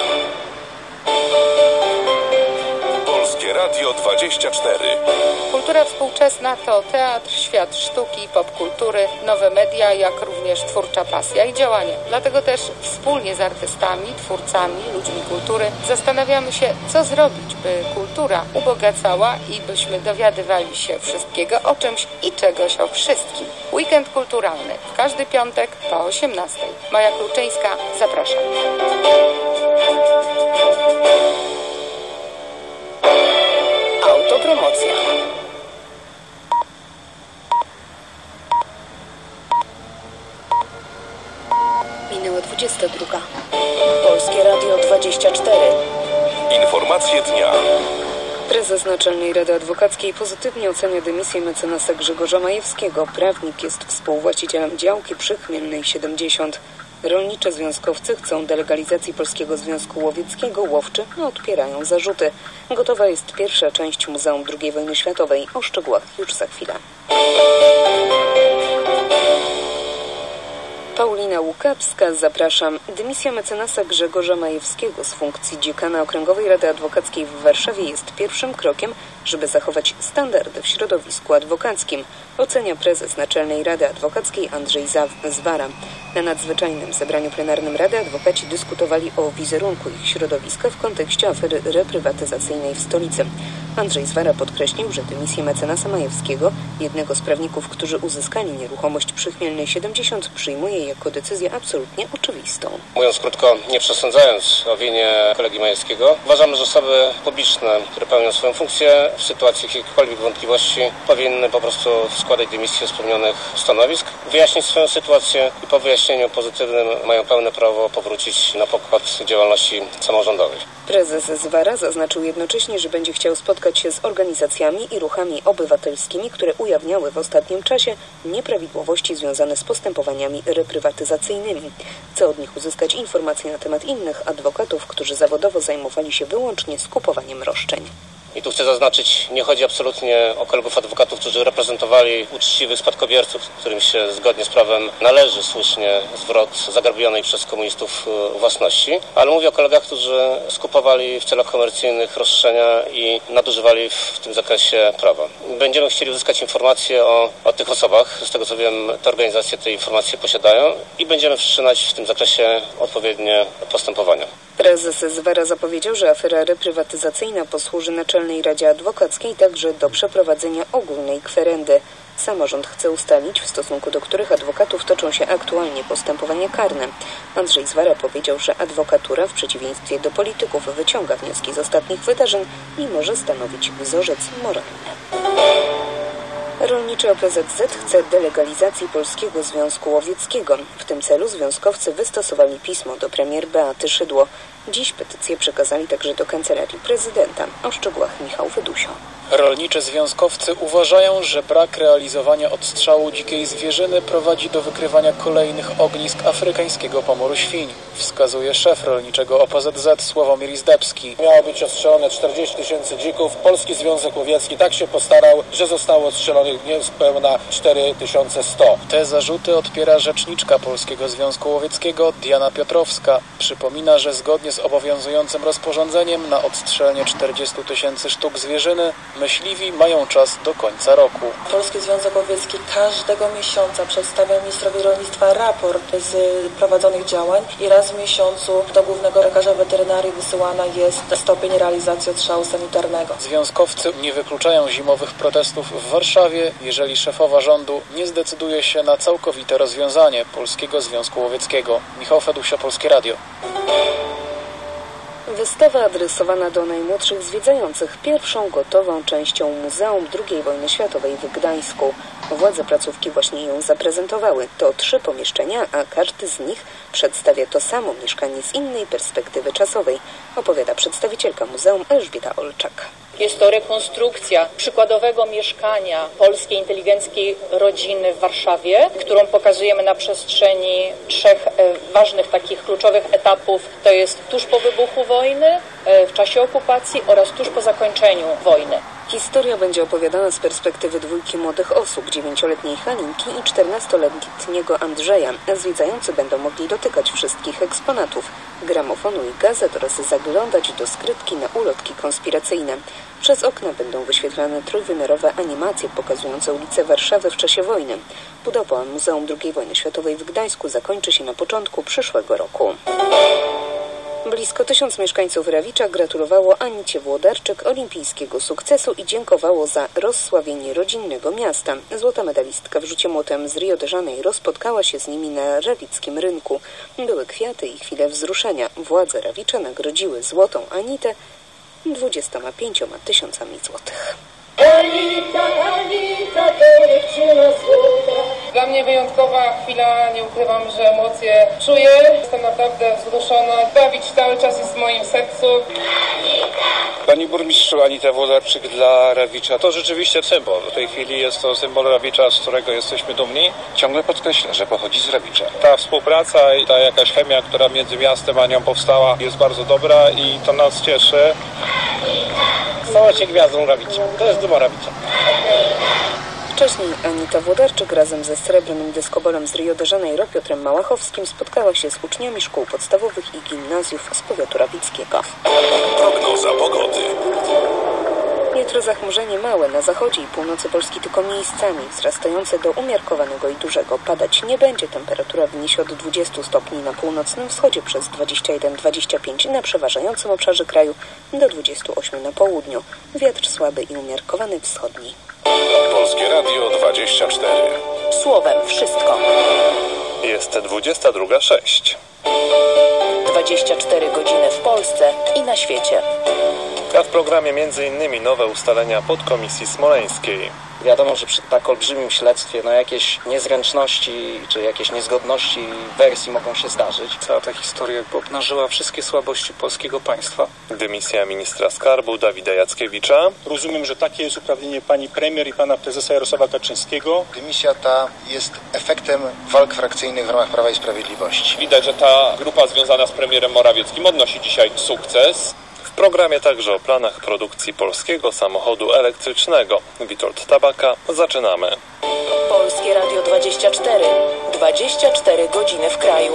Polskie Radio dwadzieścia cztery.
Kultura współczesna to teatr, świat sztuki, popkultury, nowe media, jak również twórcza pasja i działanie. Dlatego też wspólnie z artystami, twórcami, ludźmi kultury zastanawiamy się, co zrobić, by kultura ubogacała i byśmy dowiadywali się wszystkiego o czymś i czegoś o wszystkim. Weekend kulturalny w każdy piątek po osiemnastej. Maja Kluczyńska, zapraszam.
Autopromocja.
Minęła dwudziesta druga.
Polskie Radio dwadzieścia cztery.
Informacje dnia.
Prezes Naczelnej Rady Adwokackiej pozytywnie ocenia dymisję mecenasa Grzegorza Majewskiego. Prawnik jest współwłaścicielem działki przy Chmielnej siedemdziesiąt. Rolnicze związkowcy chcą delegalizacji Polskiego Związku Łowieckiego. Łowczy odpierają zarzuty. Gotowa jest pierwsza część Muzeum drugiej wojny światowej. O szczegółach już za chwilę. Paulina Karolina Łukawska, zapraszam. Dymisja mecenasa Grzegorza Majewskiego z funkcji dziekana Okręgowej Rady Adwokackiej w Warszawie jest pierwszym krokiem, żeby zachować standardy w środowisku adwokackim, ocenia prezes Naczelnej Rady Adwokackiej Andrzej Zwara. Na nadzwyczajnym zebraniu plenarnym Rady adwokaci dyskutowali o wizerunku ich środowiska w kontekście afery reprywatyzacyjnej w stolicy. Andrzej Zwara podkreślił, że dymisję mecenasa Majewskiego, jednego z prawników, którzy uzyskali nieruchomość przy Chmielnej siedemdziesiąt, przyjmuje jako decyzję absolutnie oczywistą.
Mówiąc krótko, nie przesądzając o winie kolegi Majewskiego, uważamy, że osoby publiczne, które pełnią swoją funkcję, w sytuacji jakichkolwiek wątpliwości powinny po prostu składać dymisję z pełnionych stanowisk, wyjaśnić swoją sytuację i po wyjaśnieniu pozytywnym mają pełne prawo powrócić na pokład działalności samorządowej.
Prezes Zwara zaznaczył jednocześnie, że będzie chciał spotkać się z organizacjami i ruchami obywatelskimi, które ujawniały w ostatnim czasie nieprawidłowości związane z postępowaniami reprywatyzacyjnymi. Chce od nich uzyskać informacje na temat innych adwokatów, którzy zawodowo zajmowali się wyłącznie skupowaniem roszczeń.
I tu chcę zaznaczyć, nie chodzi absolutnie o kolegów adwokatów, którzy reprezentowali uczciwych spadkobierców, którym się zgodnie z prawem należy słusznie zwrot zagrabionej przez komunistów własności, ale mówię o kolegach, którzy skupowali w celach komercyjnych roszczenia i nadużywali w tym zakresie prawa. Będziemy chcieli uzyskać informacje o, o tych osobach. Z tego co wiem, te organizacje te informacje posiadają i będziemy wszczynać w tym zakresie odpowiednie postępowania.
Prezes Zwara zapowiedział, że afera reprywatyzacyjna posłuży Naczelnej Radzie Adwokackiej także do przeprowadzenia ogólnej kwerendy. Samorząd chce ustalić, w stosunku do których adwokatów toczą się aktualnie postępowania karne. Andrzej Zwara powiedział, że adwokatura w przeciwieństwie do polityków wyciąga wnioski z ostatnich wydarzeń i może stanowić wzorzec moralny. Rolniczy O P Z Z chce delegalizacji Polskiego Związku Łowieckiego. W tym celu związkowcy wystosowali pismo do premier Beaty Szydło. Dziś petycję przekazali także do Kancelarii Prezydenta. O szczegółach Michał Wydusio.
Rolniczy związkowcy uważają, że brak realizowania odstrzału dzikiej zwierzyny prowadzi do wykrywania kolejnych ognisk afrykańskiego pomoru świń, wskazuje szef rolniczego O P Z Z Sławomir Izdebski.
Miało być ostrzelone czterdzieści tysięcy dzików. Polski Związek Łowiecki tak się postarał, że zostało ostrzelonych niespełna cztery tysiące sto.
Te zarzuty odpiera rzeczniczka Polskiego Związku Łowieckiego Diana Piotrowska. Przypomina, że zgodnie z obowiązującym rozporządzeniem na odstrzelenie czterdzieści tysięcy sztuk zwierzyny myśliwi mają czas do końca roku.
Polski Związek Łowiecki każdego miesiąca przedstawia ministrowi rolnictwa raport z prowadzonych działań i raz w miesiącu do głównego lekarza weterynarii wysyłana jest stopień realizacji odstrzału sanitarnego.
Związkowcy nie wykluczają zimowych protestów w Warszawie, jeżeli szefowa rządu nie zdecyduje się na całkowite rozwiązanie Polskiego Związku Łowieckiego. Michał Fedusio, Polskie Radio.
Wystawa adresowana do najmłodszych zwiedzających pierwszą gotową częścią Muzeum drugiej wojny światowej w Gdańsku. Władze placówki właśnie ją zaprezentowały. To trzy pomieszczenia, a każdy z nich przedstawia to samo mieszkanie z innej perspektywy czasowej, opowiada przedstawicielka muzeum Elżbieta Olczak.
Jest to rekonstrukcja przykładowego mieszkania polskiej inteligenckiej rodziny w Warszawie, którą pokazujemy na przestrzeni trzech ważnych takich kluczowych etapów. To jest tuż po wybuchu wojny, w czasie okupacji oraz tuż po zakończeniu wojny.
Historia będzie opowiadana z perspektywy dwójki młodych osób, dziewięcioletniej Halinki i czternastoletniego Andrzeja. Zwiedzający będą mogli dotykać wszystkich eksponatów, gramofonu i gazet oraz zaglądać do skrytki na ulotki konspiracyjne. Przez okna będą wyświetlane trójwymiarowe animacje pokazujące ulice Warszawy w czasie wojny. Budowa Muzeum drugiej wojny światowej w Gdańsku zakończy się na początku przyszłego roku. Blisko tysiąc mieszkańców Rawicza gratulowało Anicie Włodarczyk olimpijskiego sukcesu i dziękowało za rozsławienie rodzinnego miasta. Złota medalistka w rzucie młotem z Rio de Janeiro spotkała się z nimi na rawickim rynku. Były kwiaty i chwile wzruszenia. Władze Rawicza nagrodziły złotą Anitę dwudziestoma pięcioma tysiącami złotych.
Anita, Anita, to dziewczyna złota.
Dla mnie wyjątkowa chwila, nie ukrywam, że emocje czuję. Jestem naprawdę wzruszona. Bawić cały czas jest w moim sercu.
Pani burmistrzu Anita Włodarczyk dla Rawicza to rzeczywiście symbol. W tej chwili jest to symbol Rawicza, z którego jesteśmy dumni. Ciągle podkreśla, że pochodzi z Rawicza. Ta współpraca i ta jakaś chemia, która między miastem a nią powstała, jest bardzo dobra i to nas cieszy. Stała się gwiazdą Rawicza. To jest duma Rawicza.
Wcześniej Anita Włodarczyk razem ze srebrnym dyskobolem z Rio de Janeiro Piotrem Małachowskim spotkała się z uczniami szkół podstawowych i gimnazjów z powiatu rawickiego.
Prognoza pogody.
Jutro zachmurzenie małe, na zachodzie i północy Polski tylko miejscami, wzrastające do umiarkowanego i dużego. Padać nie będzie, temperatura wyniesie od dwudziestu stopni na północnym wschodzie przez dwadzieścia jeden do dwudziestu pięciu na przeważającym obszarze kraju do dwudziestu ośmiu na południu. Wiatr słaby i umiarkowany wschodni.
Polskie Radio dwadzieścia cztery.
Słowem wszystko.
Jest dwudziesta druga sześć.
dwadzieścia cztery godziny w Polsce i na świecie.
A w programie m.in. nowe ustalenia podkomisji smoleńskiej.
Wiadomo, że przy tak olbrzymim śledztwie no jakieś niezręczności czy jakieś niezgodności wersji mogą się zdarzyć.
Cała ta historia jakby obnażyła wszystkie słabości polskiego państwa.
Dymisja ministra skarbu Dawida Jackiewicza.
Rozumiem, że takie jest uprawnienie pani premier i pana prezesa Jarosława Kaczyńskiego.
Dymisja ta jest efektem walk frakcyjnych w ramach Prawa i Sprawiedliwości.
Widać, że ta grupa związana z premierem Morawieckim odnosi dzisiaj sukces.
W programie także o planach produkcji polskiego samochodu elektrycznego. Witold Tabaka, zaczynamy.
Polskie Radio dwadzieścia cztery. dwadzieścia cztery godziny w kraju.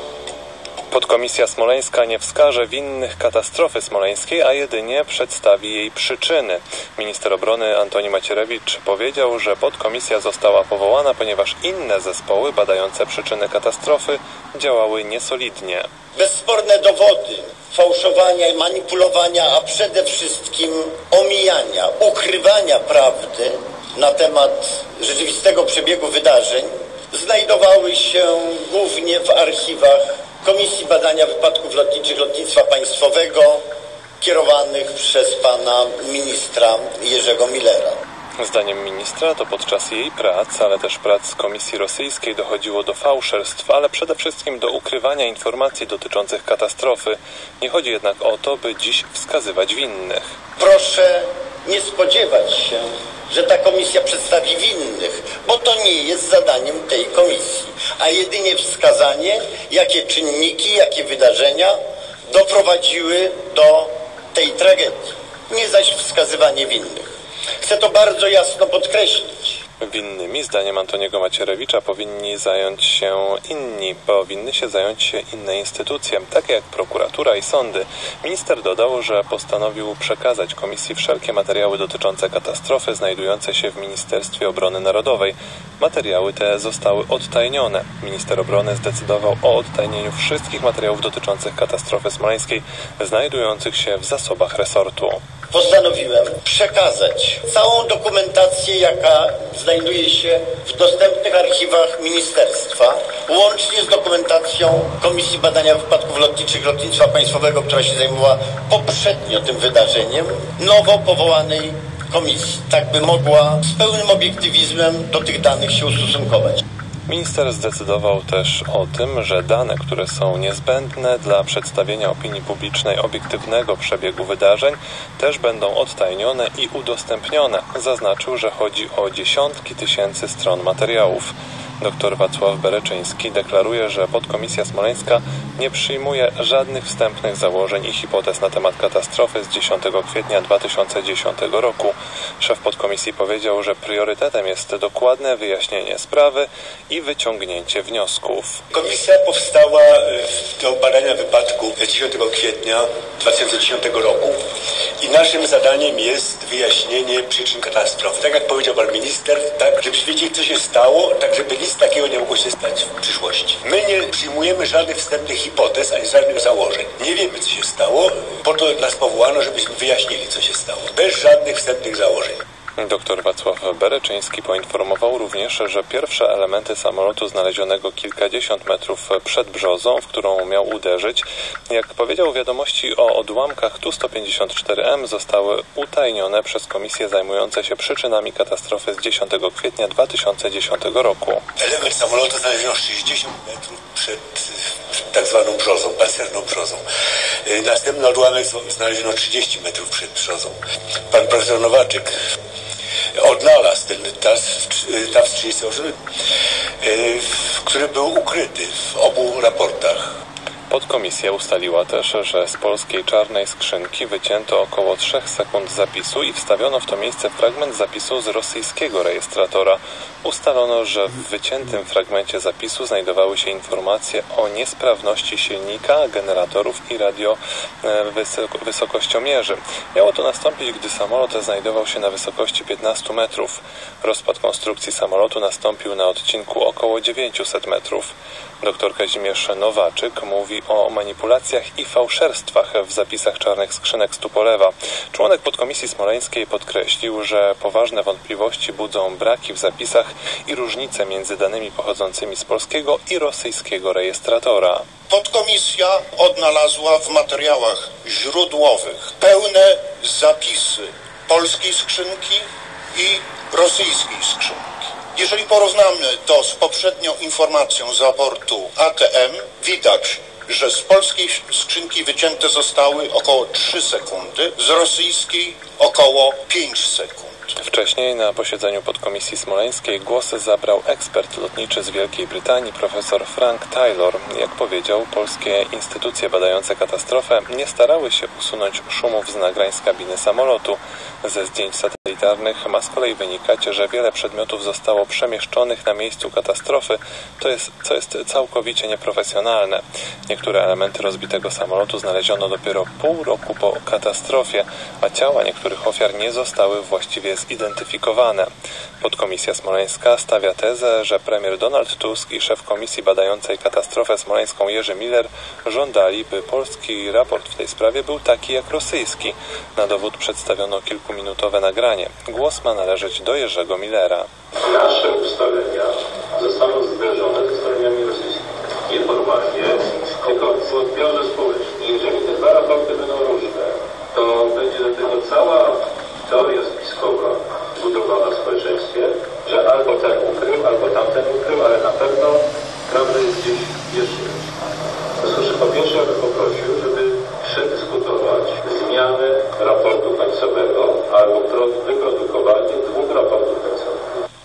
Podkomisja smoleńska nie wskaże winnych katastrofy smoleńskiej, a jedynie przedstawi jej przyczyny. Minister obrony Antoni Macierewicz powiedział, że podkomisja została powołana, ponieważ inne zespoły badające przyczyny katastrofy działały niesolidnie.
Bezsporne dowody fałszowania i manipulowania, a przede wszystkim omijania, ukrywania prawdy na temat rzeczywistego przebiegu wydarzeń znajdowały się głównie w archiwach Komisji Badania Wypadków Lotniczych Lotnictwa Państwowego kierowanych przez pana ministra Jerzego Millera.
Zdaniem ministra to podczas jej prac, ale też prac Komisji Rosyjskiej dochodziło do fałszerstw, ale przede wszystkim do ukrywania informacji dotyczących katastrofy. Nie chodzi jednak o to, by dziś wskazywać winnych.
Proszę nie spodziewać się, że ta komisja przedstawi winnych, bo to nie jest zadaniem tej komisji, a jedynie wskazanie, jakie czynniki, jakie wydarzenia doprowadziły do tej tragedii, nie zaś wskazywanie winnych. Chcę to bardzo jasno podkreślić.
Winnymi, zdaniem Antoniego Macierewicza, powinni zająć się inni, powinny się zająć się inne instytucje, takie jak prokuratura i sądy. Minister dodał, że postanowił przekazać komisji wszelkie materiały dotyczące katastrofy znajdujące się w Ministerstwie Obrony Narodowej. Materiały te zostały odtajnione. Minister obrony zdecydował o odtajnieniu wszystkich materiałów dotyczących katastrofy smoleńskiej znajdujących się w zasobach resortu.
Postanowiłem przekazać całą dokumentację, jaka znajduje się w dostępnych archiwach ministerstwa, łącznie z dokumentacją Komisji Badania Wypadków Lotniczych Lotnictwa Państwowego, która się zajmowała poprzednio tym wydarzeniem, nowo powołanej komisji, tak by mogła z pełnym obiektywizmem do tych danych się ustosunkować.
Minister zdecydował też o tym, że dane, które są niezbędne dla przedstawienia opinii publicznej obiektywnego przebiegu wydarzeń, też będą odtajnione i udostępnione. Zaznaczył, że chodzi o dziesiątki tysięcy stron materiałów. Dr Wacław Bereczyński deklaruje, że podkomisja smoleńska nie przyjmuje żadnych wstępnych założeń i hipotez na temat katastrofy z dziesiątego kwietnia dwa tysiące dziesiątego roku. Szef podkomisji powiedział, że priorytetem jest dokładne wyjaśnienie sprawy i wyciągnięcie wniosków.
Komisja powstała do badania wypadku dziesiątego kwietnia dwa tysiące dziesiątego roku i naszym zadaniem jest wyjaśnienie przyczyn katastrofy. Tak jak powiedział pan minister, tak żebyśmy wiedzieli, co się stało, tak żeby nic takiego nie mogło się stać w przyszłości. My nie przyjmujemy żadnych wstępnych hipotez, ani żadnych założeń. Nie wiemy, co się stało, po to nas powołano, żebyśmy wyjaśnili, co się stało. Bez żadnych wstępnych założeń.
Dr Wacław Bereczyński poinformował również, że pierwsze elementy samolotu znalezionego kilkadziesiąt metrów przed brzozą, w którą miał uderzyć, jak powiedział w wiadomości o odłamkach Tu sto pięćdziesiąt cztery M, zostały utajnione przez komisje zajmujące się przyczynami katastrofy z dziesiątego kwietnia dwa tysiące dziesiątego roku.
Element samolotu znaleziono sześćdziesiąt metrów przed, przed tak zwaną brzozą, pancerną brzozą. Następny odłamek znaleziono trzydzieści metrów przed brzozą. Pan profesor Nowaczyk odnalazł ten T A S trzydzieści osiem, który był ukryty w obu raportach.
Podkomisja ustaliła też, że z polskiej czarnej skrzynki wycięto około trzech sekund zapisu i wstawiono w to miejsce fragment zapisu z rosyjskiego rejestratora. Ustalono, że w wyciętym fragmencie zapisu znajdowały się informacje o niesprawności silnika, generatorów i radio wysoko, wysokościomierzy. Miało to nastąpić, gdy samolot znajdował się na wysokości piętnastu metrów. Rozpad konstrukcji samolotu nastąpił na odcinku około dziewięćset metrów. Dr Kazimierz Nowaczyk mówi o manipulacjach i fałszerstwach w zapisach czarnych skrzynek z Tupolewa. Członek podkomisji smoleńskiej podkreślił, że poważne wątpliwości budzą braki w zapisach i różnice między danymi pochodzącymi z polskiego i rosyjskiego rejestratora.
Podkomisja odnalazła w materiałach źródłowych pełne zapisy polskiej skrzynki i rosyjskiej skrzynki. Jeżeli porównamy to z poprzednią informacją z raportu A T M, widać, że z polskiej skrzynki wycięte zostały około trzy sekundy, z rosyjskiej około pięć sekund.
Wcześniej na posiedzeniu podkomisji smoleńskiej głos zabrał ekspert lotniczy z Wielkiej Brytanii, profesor Frank Taylor. Jak powiedział, polskie instytucje badające katastrofę nie starały się usunąć szumów z nagrań z kabiny samolotu. Ze zdjęć satelitarnych ma z kolei wynikać, że wiele przedmiotów zostało przemieszczonych na miejscu katastrofy, to jest, co jest całkowicie nieprofesjonalne. Niektóre elementy rozbitego samolotu znaleziono dopiero pół roku po katastrofie, a ciała niektórych ofiar nie zostały właściwie zidentyfikowane. Podkomisja smoleńska stawia tezę, że premier Donald Tusk i szef komisji badającej katastrofę smoleńską Jerzy Miller żądali, by polski raport w tej sprawie był taki jak rosyjski. Na dowód przedstawiono kilkuminutowe nagranie. Głos ma należeć do Jerzego Millera.
Nasze ustalenia zostaną zderzone z ustaleniami rosyjskimi. Nieformalnie, tylko w odbiorze społecznym. Jeżeli te dwa raporty będą różne, to będzie do tego cała teoria spiskowa zbudowana w społeczeństwie, że albo ten ukrył, albo tamten ukrył, ale na pewno prawda jest gdzieś jeszcze. W związku z czym po pierwsze ja bym poprosił, żeby przedyskutować zmianę raportu końcowego albo wyprodukowanie dwóch raportów końcowych.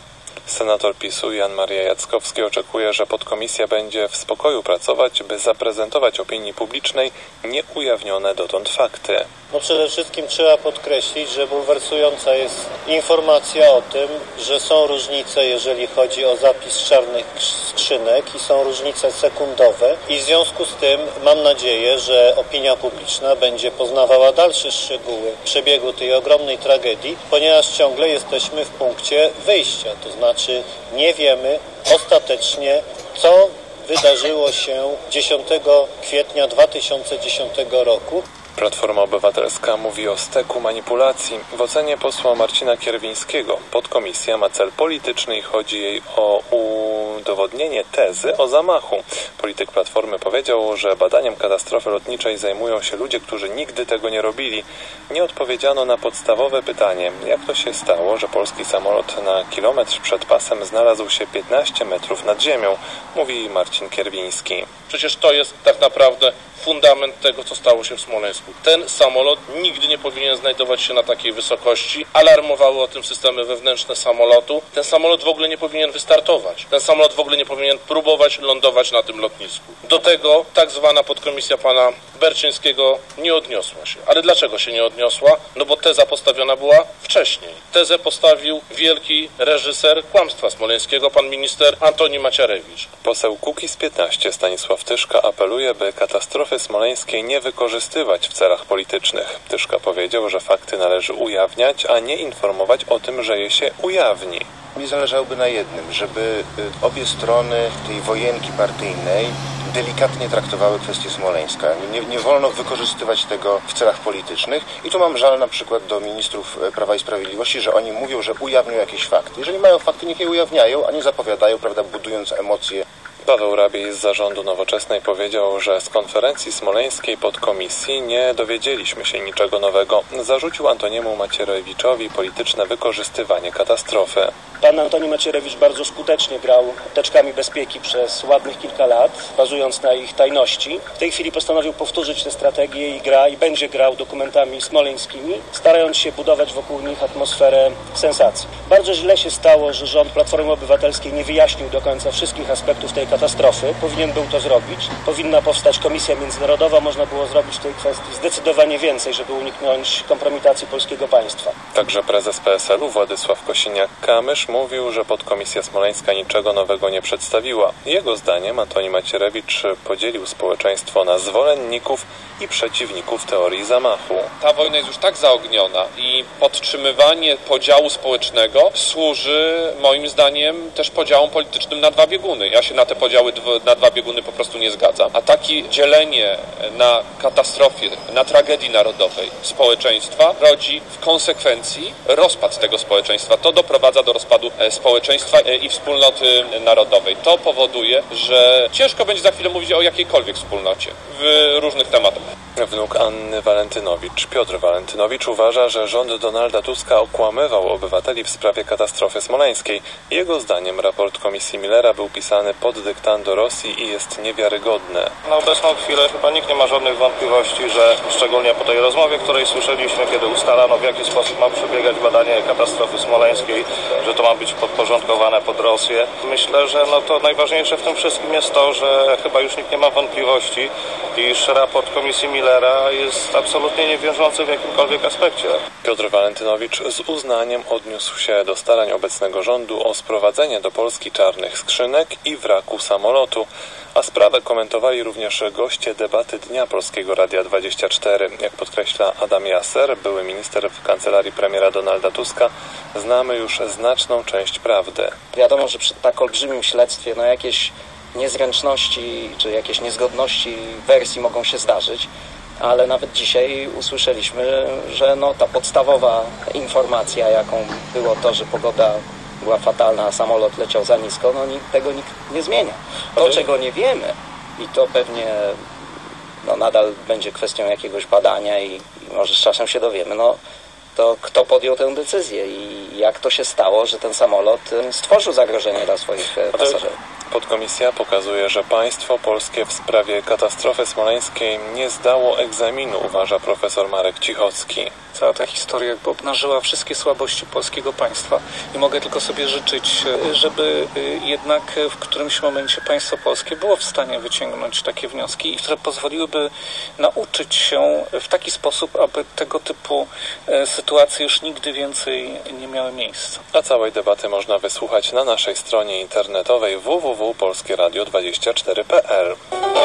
Senator PiSu Jan Maria Jackowski oczekuje, że podkomisja będzie w spokoju pracować, by zaprezentować opinii publicznej nieujawnione dotąd fakty.
No przede wszystkim trzeba podkreślić, że bulwersująca jest informacja o tym, że są różnice, jeżeli chodzi o zapis czarnych skrzynek i są różnice sekundowe i w związku z tym mam nadzieję, że opinia publiczna będzie poznawała dalsze szczegóły przebiegu tej ogromnej tragedii, ponieważ ciągle jesteśmy w punkcie wyjścia, to znaczy nie wiemy ostatecznie, co wydarzyło się dziesiątego kwietnia dwa tysiące dziesiątego roku.
Platforma Obywatelska mówi o steku manipulacji. W ocenie posła Marcina Kierwińskiego podkomisja ma cel polityczny i chodzi jej o udowodnienie tezy o zamachu. Polityk Platformy powiedział, że badaniem katastrofy lotniczej zajmują się ludzie, którzy nigdy tego nie robili. Nie odpowiedziano na podstawowe pytanie, jak to się stało, że polski samolot na kilometr przed pasem znalazł się piętnaście metrów nad ziemią, mówi Marcin Kierwiński.
Przecież to jest tak naprawdę fundament tego, co stało się w Smoleńsku. Ten samolot nigdy nie powinien znajdować się na takiej wysokości. Alarmowały o tym systemy wewnętrzne samolotu. Ten samolot w ogóle nie powinien wystartować. Ten samolot w ogóle nie powinien próbować lądować na tym lotnisku. Do tego tak zwana podkomisja pana Berczyńskiego nie odniosła się. Ale dlaczego się nie odniosła? No bo teza postawiona była wcześniej. Tezę postawił wielki reżyser kłamstwa smoleńskiego, pan minister Antoni Macierewicz.
Poseł Kukiz piętnaście Stanisław Tyszka apeluje, by katastrofy smoleńskiej nie wykorzystywać w celach politycznych. Tyszka powiedział, że fakty należy ujawniać, a nie informować o tym, że je się ujawni.
Mi zależałoby na jednym, żeby obie strony tej wojenki partyjnej delikatnie traktowały kwestię Smoleńska. Nie, nie wolno wykorzystywać tego w celach politycznych i tu mam żal na przykład do ministrów Prawa i Sprawiedliwości, że oni mówią, że ujawnią jakieś fakty. Jeżeli mają fakty, niech je ujawniają, a nie zapowiadają, prawda, budując emocje.
Paweł Rabiej z zarządu Nowoczesnej powiedział, że z konferencji smoleńskiej podkomisji nie dowiedzieliśmy się niczego nowego. Zarzucił Antoniemu Macierewiczowi polityczne wykorzystywanie katastrofy.
Pan Antoni Macierewicz bardzo skutecznie grał teczkami bezpieki przez ładnych kilka lat, bazując na ich tajności. W tej chwili postanowił powtórzyć tę strategię i gra i będzie grał dokumentami smoleńskimi, starając się budować wokół nich atmosferę sensacji. Bardzo źle się stało, że rząd Platformy Obywatelskiej nie wyjaśnił do końca wszystkich aspektów tej katastrofy. Powinien był to zrobić. Powinna powstać komisja międzynarodowa. Można było zrobić w tej kwestii zdecydowanie więcej, żeby uniknąć kompromitacji polskiego państwa.
Także prezes P S L u Władysław Kosiniak-Kamysz mówił, że podkomisja smoleńska niczego nowego nie przedstawiła. Jego zdaniem Antoni Macierewicz podzielił społeczeństwo na zwolenników i przeciwników teorii zamachu.
Ta wojna jest już tak zaogniona i podtrzymywanie podziału społecznego służy moim zdaniem też podziałom politycznym na dwa bieguny. Ja się na te podziały na dwa bieguny po prostu nie zgadzam. A takie dzielenie na katastrofie, na tragedii narodowej społeczeństwa rodzi w konsekwencji rozpad tego społeczeństwa. To doprowadza do rozpadu społeczeństwa i wspólnoty narodowej. To powoduje, że ciężko będzie za chwilę mówić o jakiejkolwiek wspólnocie w różnych tematach.
Wnuk Anny Walentynowicz, Piotr Walentynowicz, uważa, że rząd Donalda Tuska okłamywał obywateli w sprawie katastrofy smoleńskiej. Jego zdaniem raport Komisji Millera był pisany pod dyktando Rosji i jest niewiarygodny.
Na obecną chwilę chyba nikt nie ma żadnych wątpliwości, że szczególnie po tej rozmowie, której słyszeliśmy, kiedy ustalano, w jaki sposób ma przebiegać badanie katastrofy smoleńskiej, że to ma być podporządkowane pod Rosję. Myślę, że no to najważniejsze w tym wszystkim jest to, że chyba już nikt nie ma wątpliwości, iż raport Komisji Millera jest absolutnie niewiążący w jakimkolwiek aspekcie.
Piotr Walentynowicz z uznaniem odniósł się do starań obecnego rządu o sprowadzenie do Polski czarnych skrzynek i wraku samolotu, a sprawę komentowali również goście debaty Dnia Polskiego Radia dwadzieścia cztery. Jak podkreśla Adam Jasser, były minister w kancelarii premiera Donalda Tuska, znamy już znaczną część prawdy.
Wiadomo, że przy tak olbrzymim śledztwie no jakieś niezręczności czy jakieś niezgodności wersji mogą się zdarzyć, ale nawet dzisiaj usłyszeliśmy, że no ta podstawowa informacja, jaką było to, że pogoda była fatalna, a samolot leciał za nisko, no tego nikt nie zmienia. To, czego nie wiemy, i to pewnie no, nadal będzie kwestią jakiegoś badania i, i może z czasem się dowiemy, no to kto podjął tę decyzję i jak to się stało, że ten samolot stworzył zagrożenie dla swoich pasażerów.
Podkomisja pokazuje, że państwo polskie w sprawie katastrofy smoleńskiej nie zdało egzaminu, uważa profesor Marek Cichocki.
Cała ta historia jakby obnażyła wszystkie słabości polskiego państwa i mogę tylko sobie życzyć, żeby jednak w którymś momencie państwo polskie było w stanie wyciągnąć takie wnioski, które pozwoliłyby nauczyć się w taki sposób, aby tego typu sytuacje już nigdy więcej nie miały miejsca.
A całej debaty można wysłuchać na naszej stronie internetowej w w w kropka polskie radio dwadzieścia cztery kropka p l.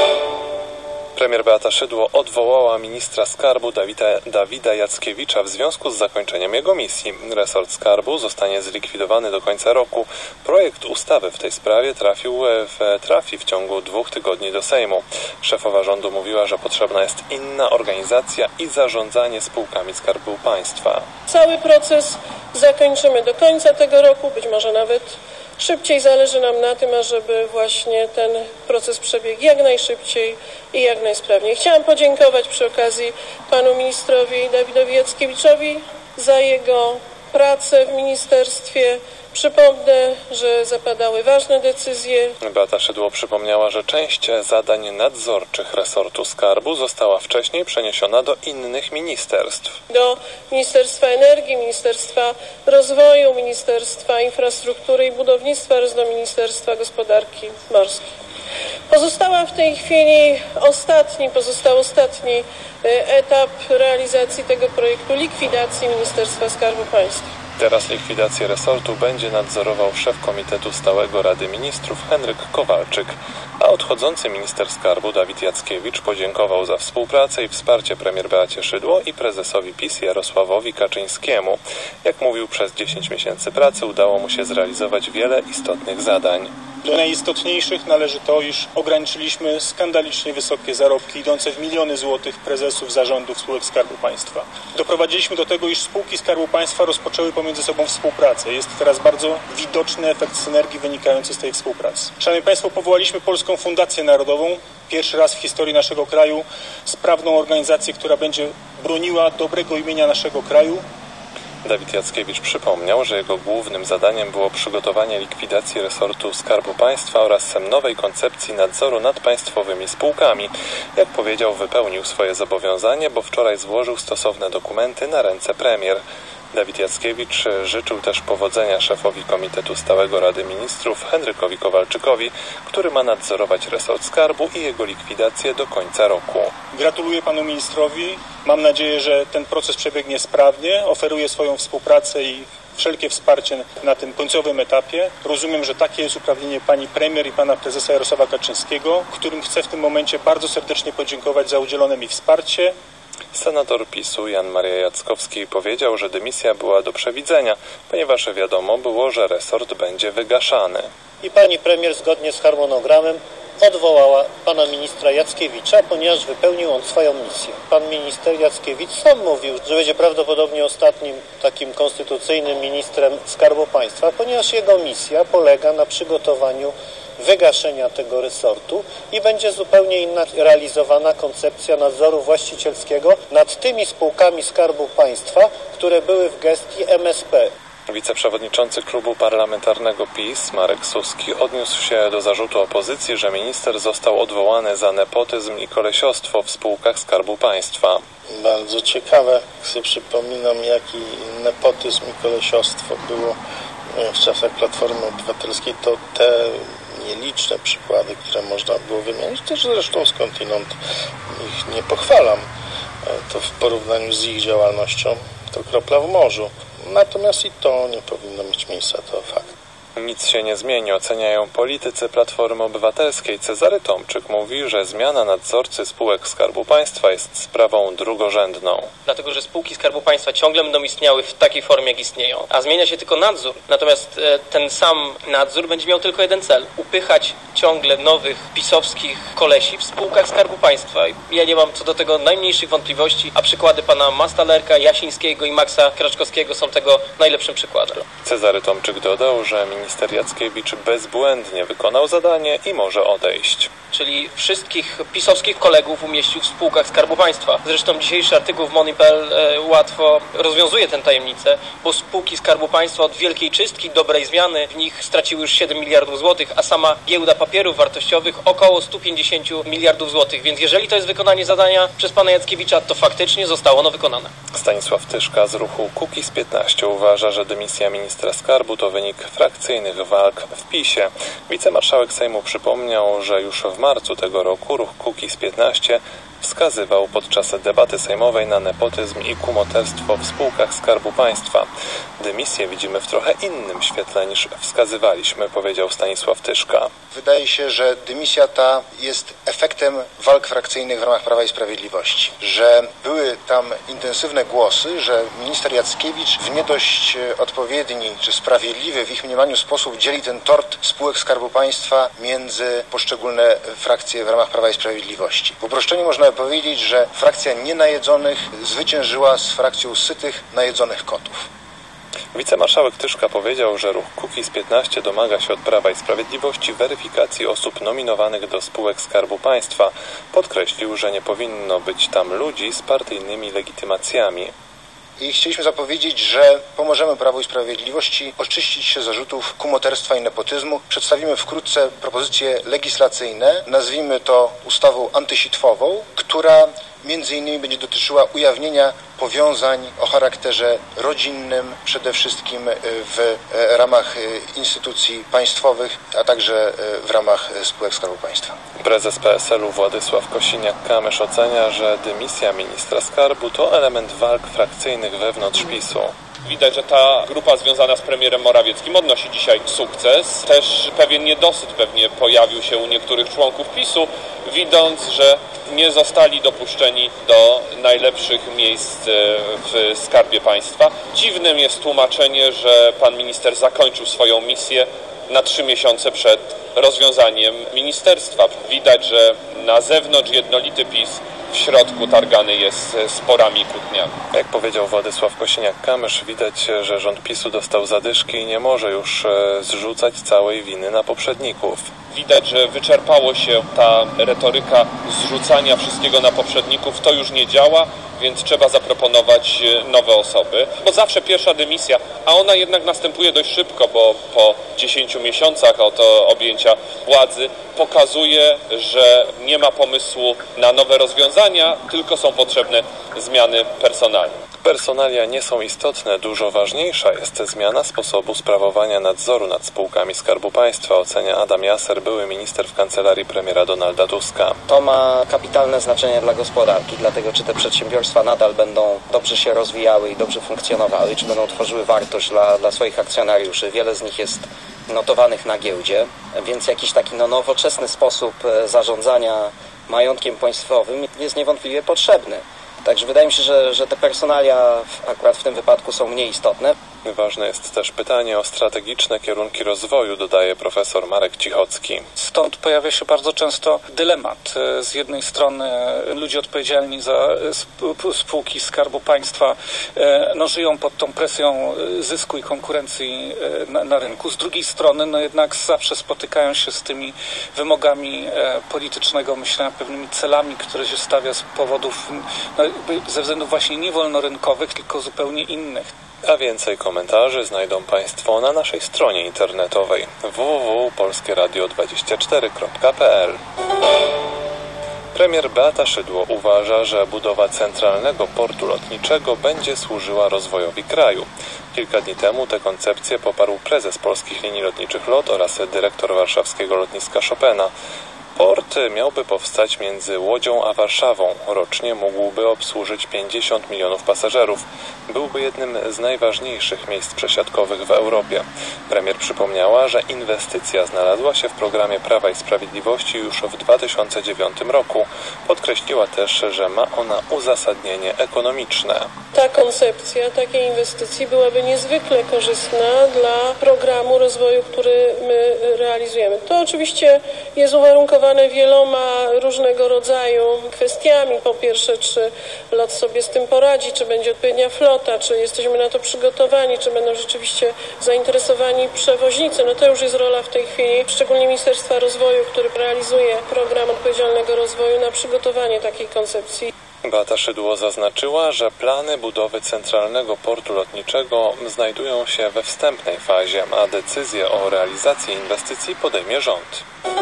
Premier Beata Szydło odwołała ministra skarbu Dawida, Dawida Jackiewicza w związku z zakończeniem jego misji. Resort skarbu zostanie zlikwidowany do końca roku. Projekt ustawy w tej sprawie trafił w, trafi w ciągu dwóch tygodni do Sejmu. Szefowa rządu mówiła, że potrzebna jest inna organizacja i zarządzanie spółkami Skarbu Państwa.
Cały proces zakończymy do końca tego roku, być może nawet szybciej. Zależy nam na tym, ażeby właśnie ten proces przebiegł jak najszybciej i jak najsprawniej. Chciałam podziękować przy okazji panu ministrowi Dawidowi Jackiewiczowi za jego pracę w ministerstwie. Przypomnę, że zapadały ważne decyzje.
Beata Szydło przypomniała, że część zadań nadzorczych resortu skarbu została wcześniej przeniesiona do innych ministerstw.
Do Ministerstwa Energii, Ministerstwa Rozwoju, Ministerstwa Infrastruktury i Budownictwa oraz do Ministerstwa Gospodarki Morskiej. Pozostała w tej chwili ostatni, pozostał ostatni etap realizacji tego projektu likwidacji Ministerstwa Skarbu Państwa.
Teraz likwidację resortu będzie nadzorował szef Komitetu Stałego Rady Ministrów Henryk Kowalczyk, a odchodzący minister skarbu Dawid Jackiewicz podziękował za współpracę i wsparcie premier Beacie Szydło i prezesowi PiS Jarosławowi Kaczyńskiemu. Jak mówił, przez dziesięć miesięcy pracy udało mu się zrealizować wiele istotnych zadań.
Do najistotniejszych należy to, iż ograniczyliśmy skandalicznie wysokie zarobki idące w miliony złotych prezesów zarządów spółek Skarbu Państwa. Doprowadziliśmy do tego, iż spółki Skarbu Państwa rozpoczęły pomiędzy sobą współpracę. Jest teraz bardzo widoczny efekt synergii wynikający z tej współpracy. Szanowni Państwo, powołaliśmy Polską Fundację Narodową. Pierwszy raz w historii naszego kraju sprawną organizację, która będzie broniła dobrego imienia naszego kraju.
Dawid Jackiewicz przypomniał, że jego głównym zadaniem było przygotowanie likwidacji resortu Skarbu Państwa oraz nowej koncepcji nadzoru nad państwowymi spółkami. Jak powiedział, wypełnił swoje zobowiązanie, bo wczoraj złożył stosowne dokumenty na ręce premier. Dawid Jackiewicz życzył też powodzenia szefowi Komitetu Stałego Rady Ministrów Henrykowi Kowalczykowi, który ma nadzorować resort skarbu i jego likwidację do końca roku.
Gratuluję panu ministrowi. Mam nadzieję, że ten proces przebiegnie sprawnie. Oferuję swoją współpracę i wszelkie wsparcie na tym końcowym etapie. Rozumiem, że takie jest uprawnienie pani premier i pana prezesa Jarosława Kaczyńskiego, którym chcę w tym momencie bardzo serdecznie podziękować za udzielone mi wsparcie.
Senator PiSu Jan Maria Jackowski powiedział, że dymisja była do przewidzenia, ponieważ wiadomo było, że resort będzie wygaszany.
I pani premier zgodnie z harmonogramem odwołała pana ministra Jackiewicza, ponieważ wypełnił on swoją misję. Pan minister Jackiewicz sam mówił, że będzie prawdopodobnie ostatnim takim konstytucyjnym ministrem Skarbu Państwa, ponieważ jego misja polega na przygotowaniu wygaszenia tego resortu i będzie zupełnie inna realizowana koncepcja nadzoru właścicielskiego nad tymi spółkami Skarbu Państwa, które były w gestii M S P.
Wiceprzewodniczący klubu parlamentarnego PiS Marek Suski odniósł się do zarzutu opozycji, że minister został odwołany za nepotyzm i kolesiostwo w spółkach Skarbu Państwa.
Bardzo ciekawe, jak sobie przypominam, jaki nepotyzm i kolesiostwo było w czasach Platformy Obywatelskiej, to te nieliczne przykłady, które można było wymienić, też zresztą skądinąd ich nie pochwalam, to w porównaniu z ich działalnością to kropla w morzu. Natomiast i to nie powinno mieć miejsca, to fakt.
Nic się nie zmieni, oceniają politycy Platformy Obywatelskiej. Cezary Tomczyk mówi, że zmiana nadzorcy spółek Skarbu Państwa jest sprawą drugorzędną.
Dlatego, że spółki Skarbu Państwa ciągle będą istniały w takiej formie, jak istnieją, a zmienia się tylko nadzór. Natomiast e, ten sam nadzór będzie miał tylko jeden cel. Upychać ciągle nowych pisowskich kolesi w spółkach Skarbu Państwa. Ja nie mam co do tego najmniejszych wątpliwości, a przykłady pana Mastalerka, Jasińskiego i Maxa Kraczkowskiego są tego najlepszym przykładem.
Cezary Tomczyk dodał, że minister Jackiewicz bezbłędnie wykonał zadanie i może odejść.
Czyli wszystkich pisowskich kolegów umieścił w spółkach Skarbu Państwa. Zresztą dzisiejszy artykuł w Monipel e, łatwo rozwiązuje tę tajemnicę, bo spółki Skarbu Państwa od wielkiej czystki, dobrej zmiany, w nich straciły już siedem miliardów złotych, a sama giełda papierów wartościowych około sto pięćdziesiąt miliardów złotych. Więc jeżeli to jest wykonanie zadania przez pana Jackiewicza, to faktycznie zostało ono wykonane.
Stanisław Tyszka z ruchu Kukiz piętnaście uważa, że dymisja ministra skarbu to wynik frakcyjnych walk w PiSie. Wicemarszałek Sejmu przypomniał, że już w marcu tego roku ruch Kukiz piętnaście wskazywał podczas debaty sejmowej na nepotyzm i kumoterstwo w spółkach Skarbu Państwa. Dymisję widzimy w trochę innym świetle niż wskazywaliśmy, powiedział Stanisław Tyszka.
Wydaje się, że dymisja ta jest efektem walk frakcyjnych w ramach Prawa i Sprawiedliwości. Że były tam intensywne głosy, że minister Jackiewicz w nie dość odpowiedni czy sprawiedliwy w ich mniemaniu sposób dzieli ten tort spółek Skarbu Państwa między poszczególne frakcje w ramach Prawa i Sprawiedliwości. W uproszczeniu można powiedzieć, że frakcja nienajedzonych zwyciężyła z frakcją sytych, najedzonych kotów.
Wicemarszałek Tyszka powiedział, że ruch Kukiz piętnaście domaga się od Prawa i Sprawiedliwości weryfikacji osób nominowanych do spółek Skarbu Państwa. Podkreślił, że nie powinno być tam ludzi z partyjnymi legitymacjami.
I chcieliśmy zapowiedzieć, że pomożemy Prawu i Sprawiedliwości oczyścić się z zarzutów kumoterstwa i nepotyzmu. Przedstawimy wkrótce propozycje legislacyjne, nazwijmy to ustawą antysitwową, która między innymi będzie dotyczyła ujawnienia powiązań o charakterze rodzinnym, przede wszystkim w ramach instytucji państwowych, a także w ramach spółek Skarbu Państwa.
Prezes P S L-u Władysław Kosiniak-Kamysz ocenia, że dymisja ministra skarbu to element walk frakcyjnych wewnątrz PiSu.
Widać, że ta grupa związana z premierem Morawieckim odnosi dzisiaj sukces. Też pewien niedosyt pewnie pojawił się u niektórych członków PiSu, widząc, że nie zostali dopuszczeni do najlepszych miejsc w Skarbie Państwa. Dziwnym jest tłumaczenie, że pan minister zakończył swoją misję na trzy miesiące przed rozwiązaniem ministerstwa. Widać, że na zewnątrz jednolity PiS, w środku targany jest sporami kłótniami.
Jak powiedział Władysław Kosiniak-Kamysz, widać, że rząd PiSu dostał zadyszki i nie może już zrzucać całej winy na poprzedników.
Widać, że wyczerpało się ta retoryka zrzucania wszystkiego na poprzedników. To już nie działa. więc trzeba zaproponować nowe osoby, bo zawsze pierwsza dymisja, a ona jednak następuje dość szybko, bo po dziesięciu miesiącach oto objęcia władzy pokazuje, że nie ma pomysłu na nowe rozwiązania, tylko są potrzebne zmiany personalne.
Personalia nie są istotne, dużo ważniejsza jest zmiana sposobu sprawowania nadzoru nad spółkami Skarbu Państwa, ocenia Adam Jaser, były minister w kancelarii premiera Donalda Tuska.
To ma kapitalne znaczenie dla gospodarki, dlatego czy te przedsiębiorstwa nadal będą dobrze się rozwijały i dobrze funkcjonowały, czy będą tworzyły wartość dla, dla swoich akcjonariuszy. Wiele z nich jest notowanych na giełdzie, więc jakiś taki no, nowoczesny sposób zarządzania majątkiem państwowym jest niewątpliwie potrzebny. Także wydaje mi się, że, że te personalia w, akurat w tym wypadku są mniej istotne.
Ważne jest też pytanie o strategiczne kierunki rozwoju, dodaje profesor Marek Cichocki.
Stąd pojawia się bardzo często dylemat. Z jednej strony ludzie odpowiedzialni za spółki Skarbu Państwa no, żyją pod tą presją zysku i konkurencji na, na rynku. Z drugiej strony no, jednak zawsze spotykają się z tymi wymogami politycznego myślenia, pewnymi celami, które się stawia z powodów, no, ze względów właśnie nie wolnorynkowych, tylko zupełnie innych.
A więcej komentarzy znajdą Państwo na naszej stronie internetowej w w w kropka polskie radio dwadzieścia cztery kropka p l. Premier Beata Szydło uważa, że budowa centralnego portu lotniczego będzie służyła rozwojowi kraju. Kilka dni temu tę koncepcję poparł prezes Polskich Linii Lotniczych LOT oraz dyrektor warszawskiego lotniska Chopina. Port miałby powstać między Łodzią a Warszawą. Rocznie mógłby obsłużyć pięćdziesiąt milionów pasażerów. Byłby jednym z najważniejszych miejsc przesiadkowych w Europie. Premier przypomniała, że inwestycja znalazła się w programie Prawa i Sprawiedliwości już w dwa tysiące dziewiątym roku. Podkreśliła też, że ma ona uzasadnienie ekonomiczne.
Ta koncepcja takiej inwestycji byłaby niezwykle korzystna dla programu rozwoju, który my realizujemy. To oczywiście jest uwarunkowane wieloma różnego rodzaju kwestiami. Po pierwsze, czy LOT sobie z tym poradzi, czy będzie odpowiednia flota, czy jesteśmy na to przygotowani, czy będą rzeczywiście zainteresowani przewoźnicy. No to już jest rola w tej chwili, szczególnie Ministerstwa Rozwoju, który realizuje program odpowiedzialnego rozwoju, na przygotowanie takiej koncepcji.
Beata Szydło zaznaczyła, że plany budowy centralnego portu lotniczego znajdują się we wstępnej fazie, a decyzję o realizacji inwestycji podejmie rząd.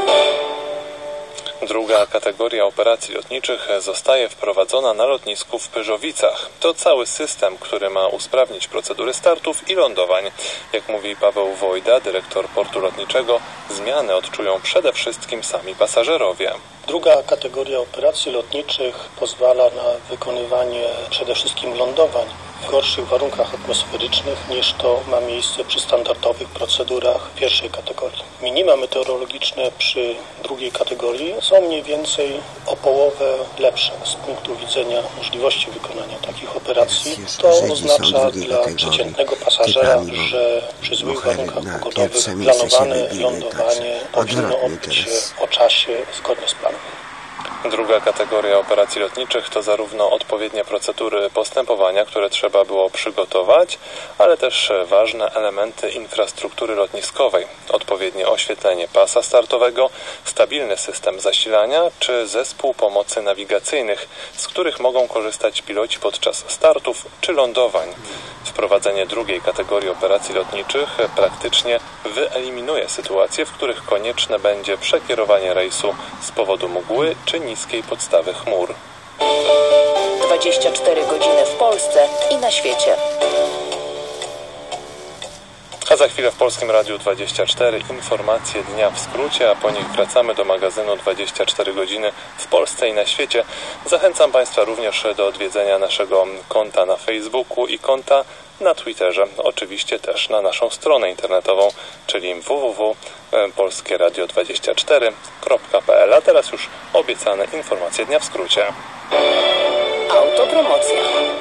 Druga kategoria operacji lotniczych zostaje wprowadzona na lotnisku w Pyrzowicach. To cały system, który ma usprawnić procedury startów i lądowań. Jak mówi Paweł Wojda, dyrektor portu lotniczego, zmiany odczują przede wszystkim sami pasażerowie.
Druga kategoria operacji lotniczych pozwala na wykonywanie przede wszystkim lądowań w gorszych warunkach atmosferycznych niż to ma miejsce przy standardowych procedurach pierwszej kategorii. Minima meteorologiczne przy drugiej kategorii są mniej więcej o połowę lepsze z punktu widzenia możliwości wykonania takich operacji. To oznacza dla przeciętnego pasażera, że przy złych warunkach pogodowych planowane lądowanie powinno odbyć się o czasie zgodnie z planem.
Druga kategoria operacji lotniczych to zarówno odpowiednie procedury postępowania, które trzeba było przygotować, ale też ważne elementy infrastruktury lotniskowej, odpowiednie oświetlenie pasa startowego, stabilny system zasilania czy zespół pomocy nawigacyjnych, z których mogą korzystać piloci podczas startów czy lądowań. Wprowadzenie drugiej kategorii operacji lotniczych praktycznie wyeliminuje sytuacje, w których konieczne będzie przekierowanie rejsu z powodu mgły czy niskiej podstawy chmur.
dwadzieścia cztery godziny w Polsce i na świecie.
A za chwilę w Polskim Radiu dwadzieścia cztery informacje dnia w skrócie, a po nich wracamy do magazynu dwadzieścia cztery godziny w Polsce i na świecie. Zachęcam Państwa również do odwiedzenia naszego konta na Facebooku i konta na Twitterze. Oczywiście też na naszą stronę internetową, czyli w w w kropka polskie radio dwadzieścia cztery kropka p l. A teraz już obiecane informacje dnia w skrócie.
Autopromocja.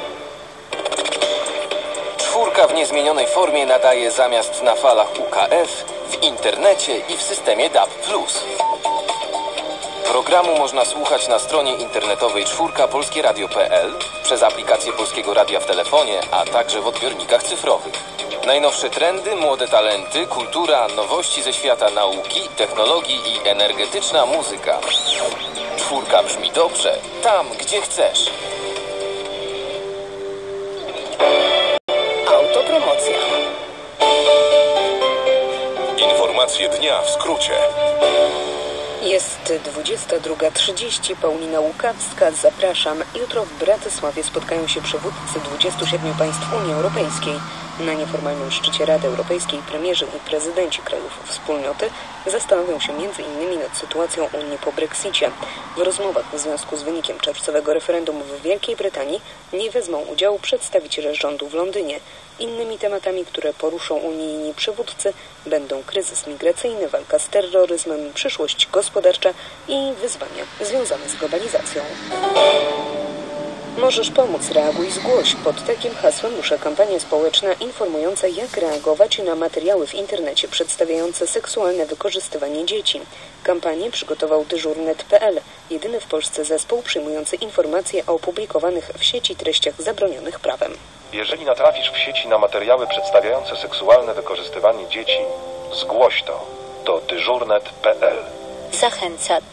Czwórka w niezmienionej formie nadaje zamiast na falach U K F w internecie i w systemie D A B plus. Programu można słuchać na stronie internetowej czwórka polskie radio kropka p l, przez aplikację Polskiego Radia w telefonie, a także w odbiornikach cyfrowych. Najnowsze trendy, młode talenty, kultura, nowości ze świata nauki, technologii i energetyczna muzyka. Czwórka brzmi dobrze tam, gdzie chcesz.
Informacje dnia w skrócie.
Jest dwudziesta druga trzydzieści. Paulina Łukawska. Zapraszam. Jutro w Bratysławie spotkają się przywódcy dwudziestu siedmiu państw Unii Europejskiej. Na nieformalnym szczycie Rady Europejskiej premierzy i prezydenci krajów wspólnoty zastanowią się między innymi nad sytuacją Unii po Brexicie. W rozmowach w związku z wynikiem czerwcowego referendum w Wielkiej Brytanii nie wezmą udziału przedstawiciele rządu w Londynie. Innymi tematami, które poruszą unijni przywódcy, będą kryzys migracyjny, walka z terroryzmem, przyszłość gospodarcza i wyzwania związane z globalizacją. Możesz pomóc, reaguj, zgłoś. Pod takim hasłem rusza kampania społeczna informująca, jak reagować na materiały w internecie przedstawiające seksualne wykorzystywanie dzieci. Kampanię przygotował dyżurnet kropka p l, jedyny w Polsce zespół przyjmujący informacje o opublikowanych w sieci treściach zabronionych prawem.
Jeżeli natrafisz w sieci na materiały przedstawiające seksualne wykorzystywanie dzieci, zgłoś to do dyżurnet kropka p l.
Zachęca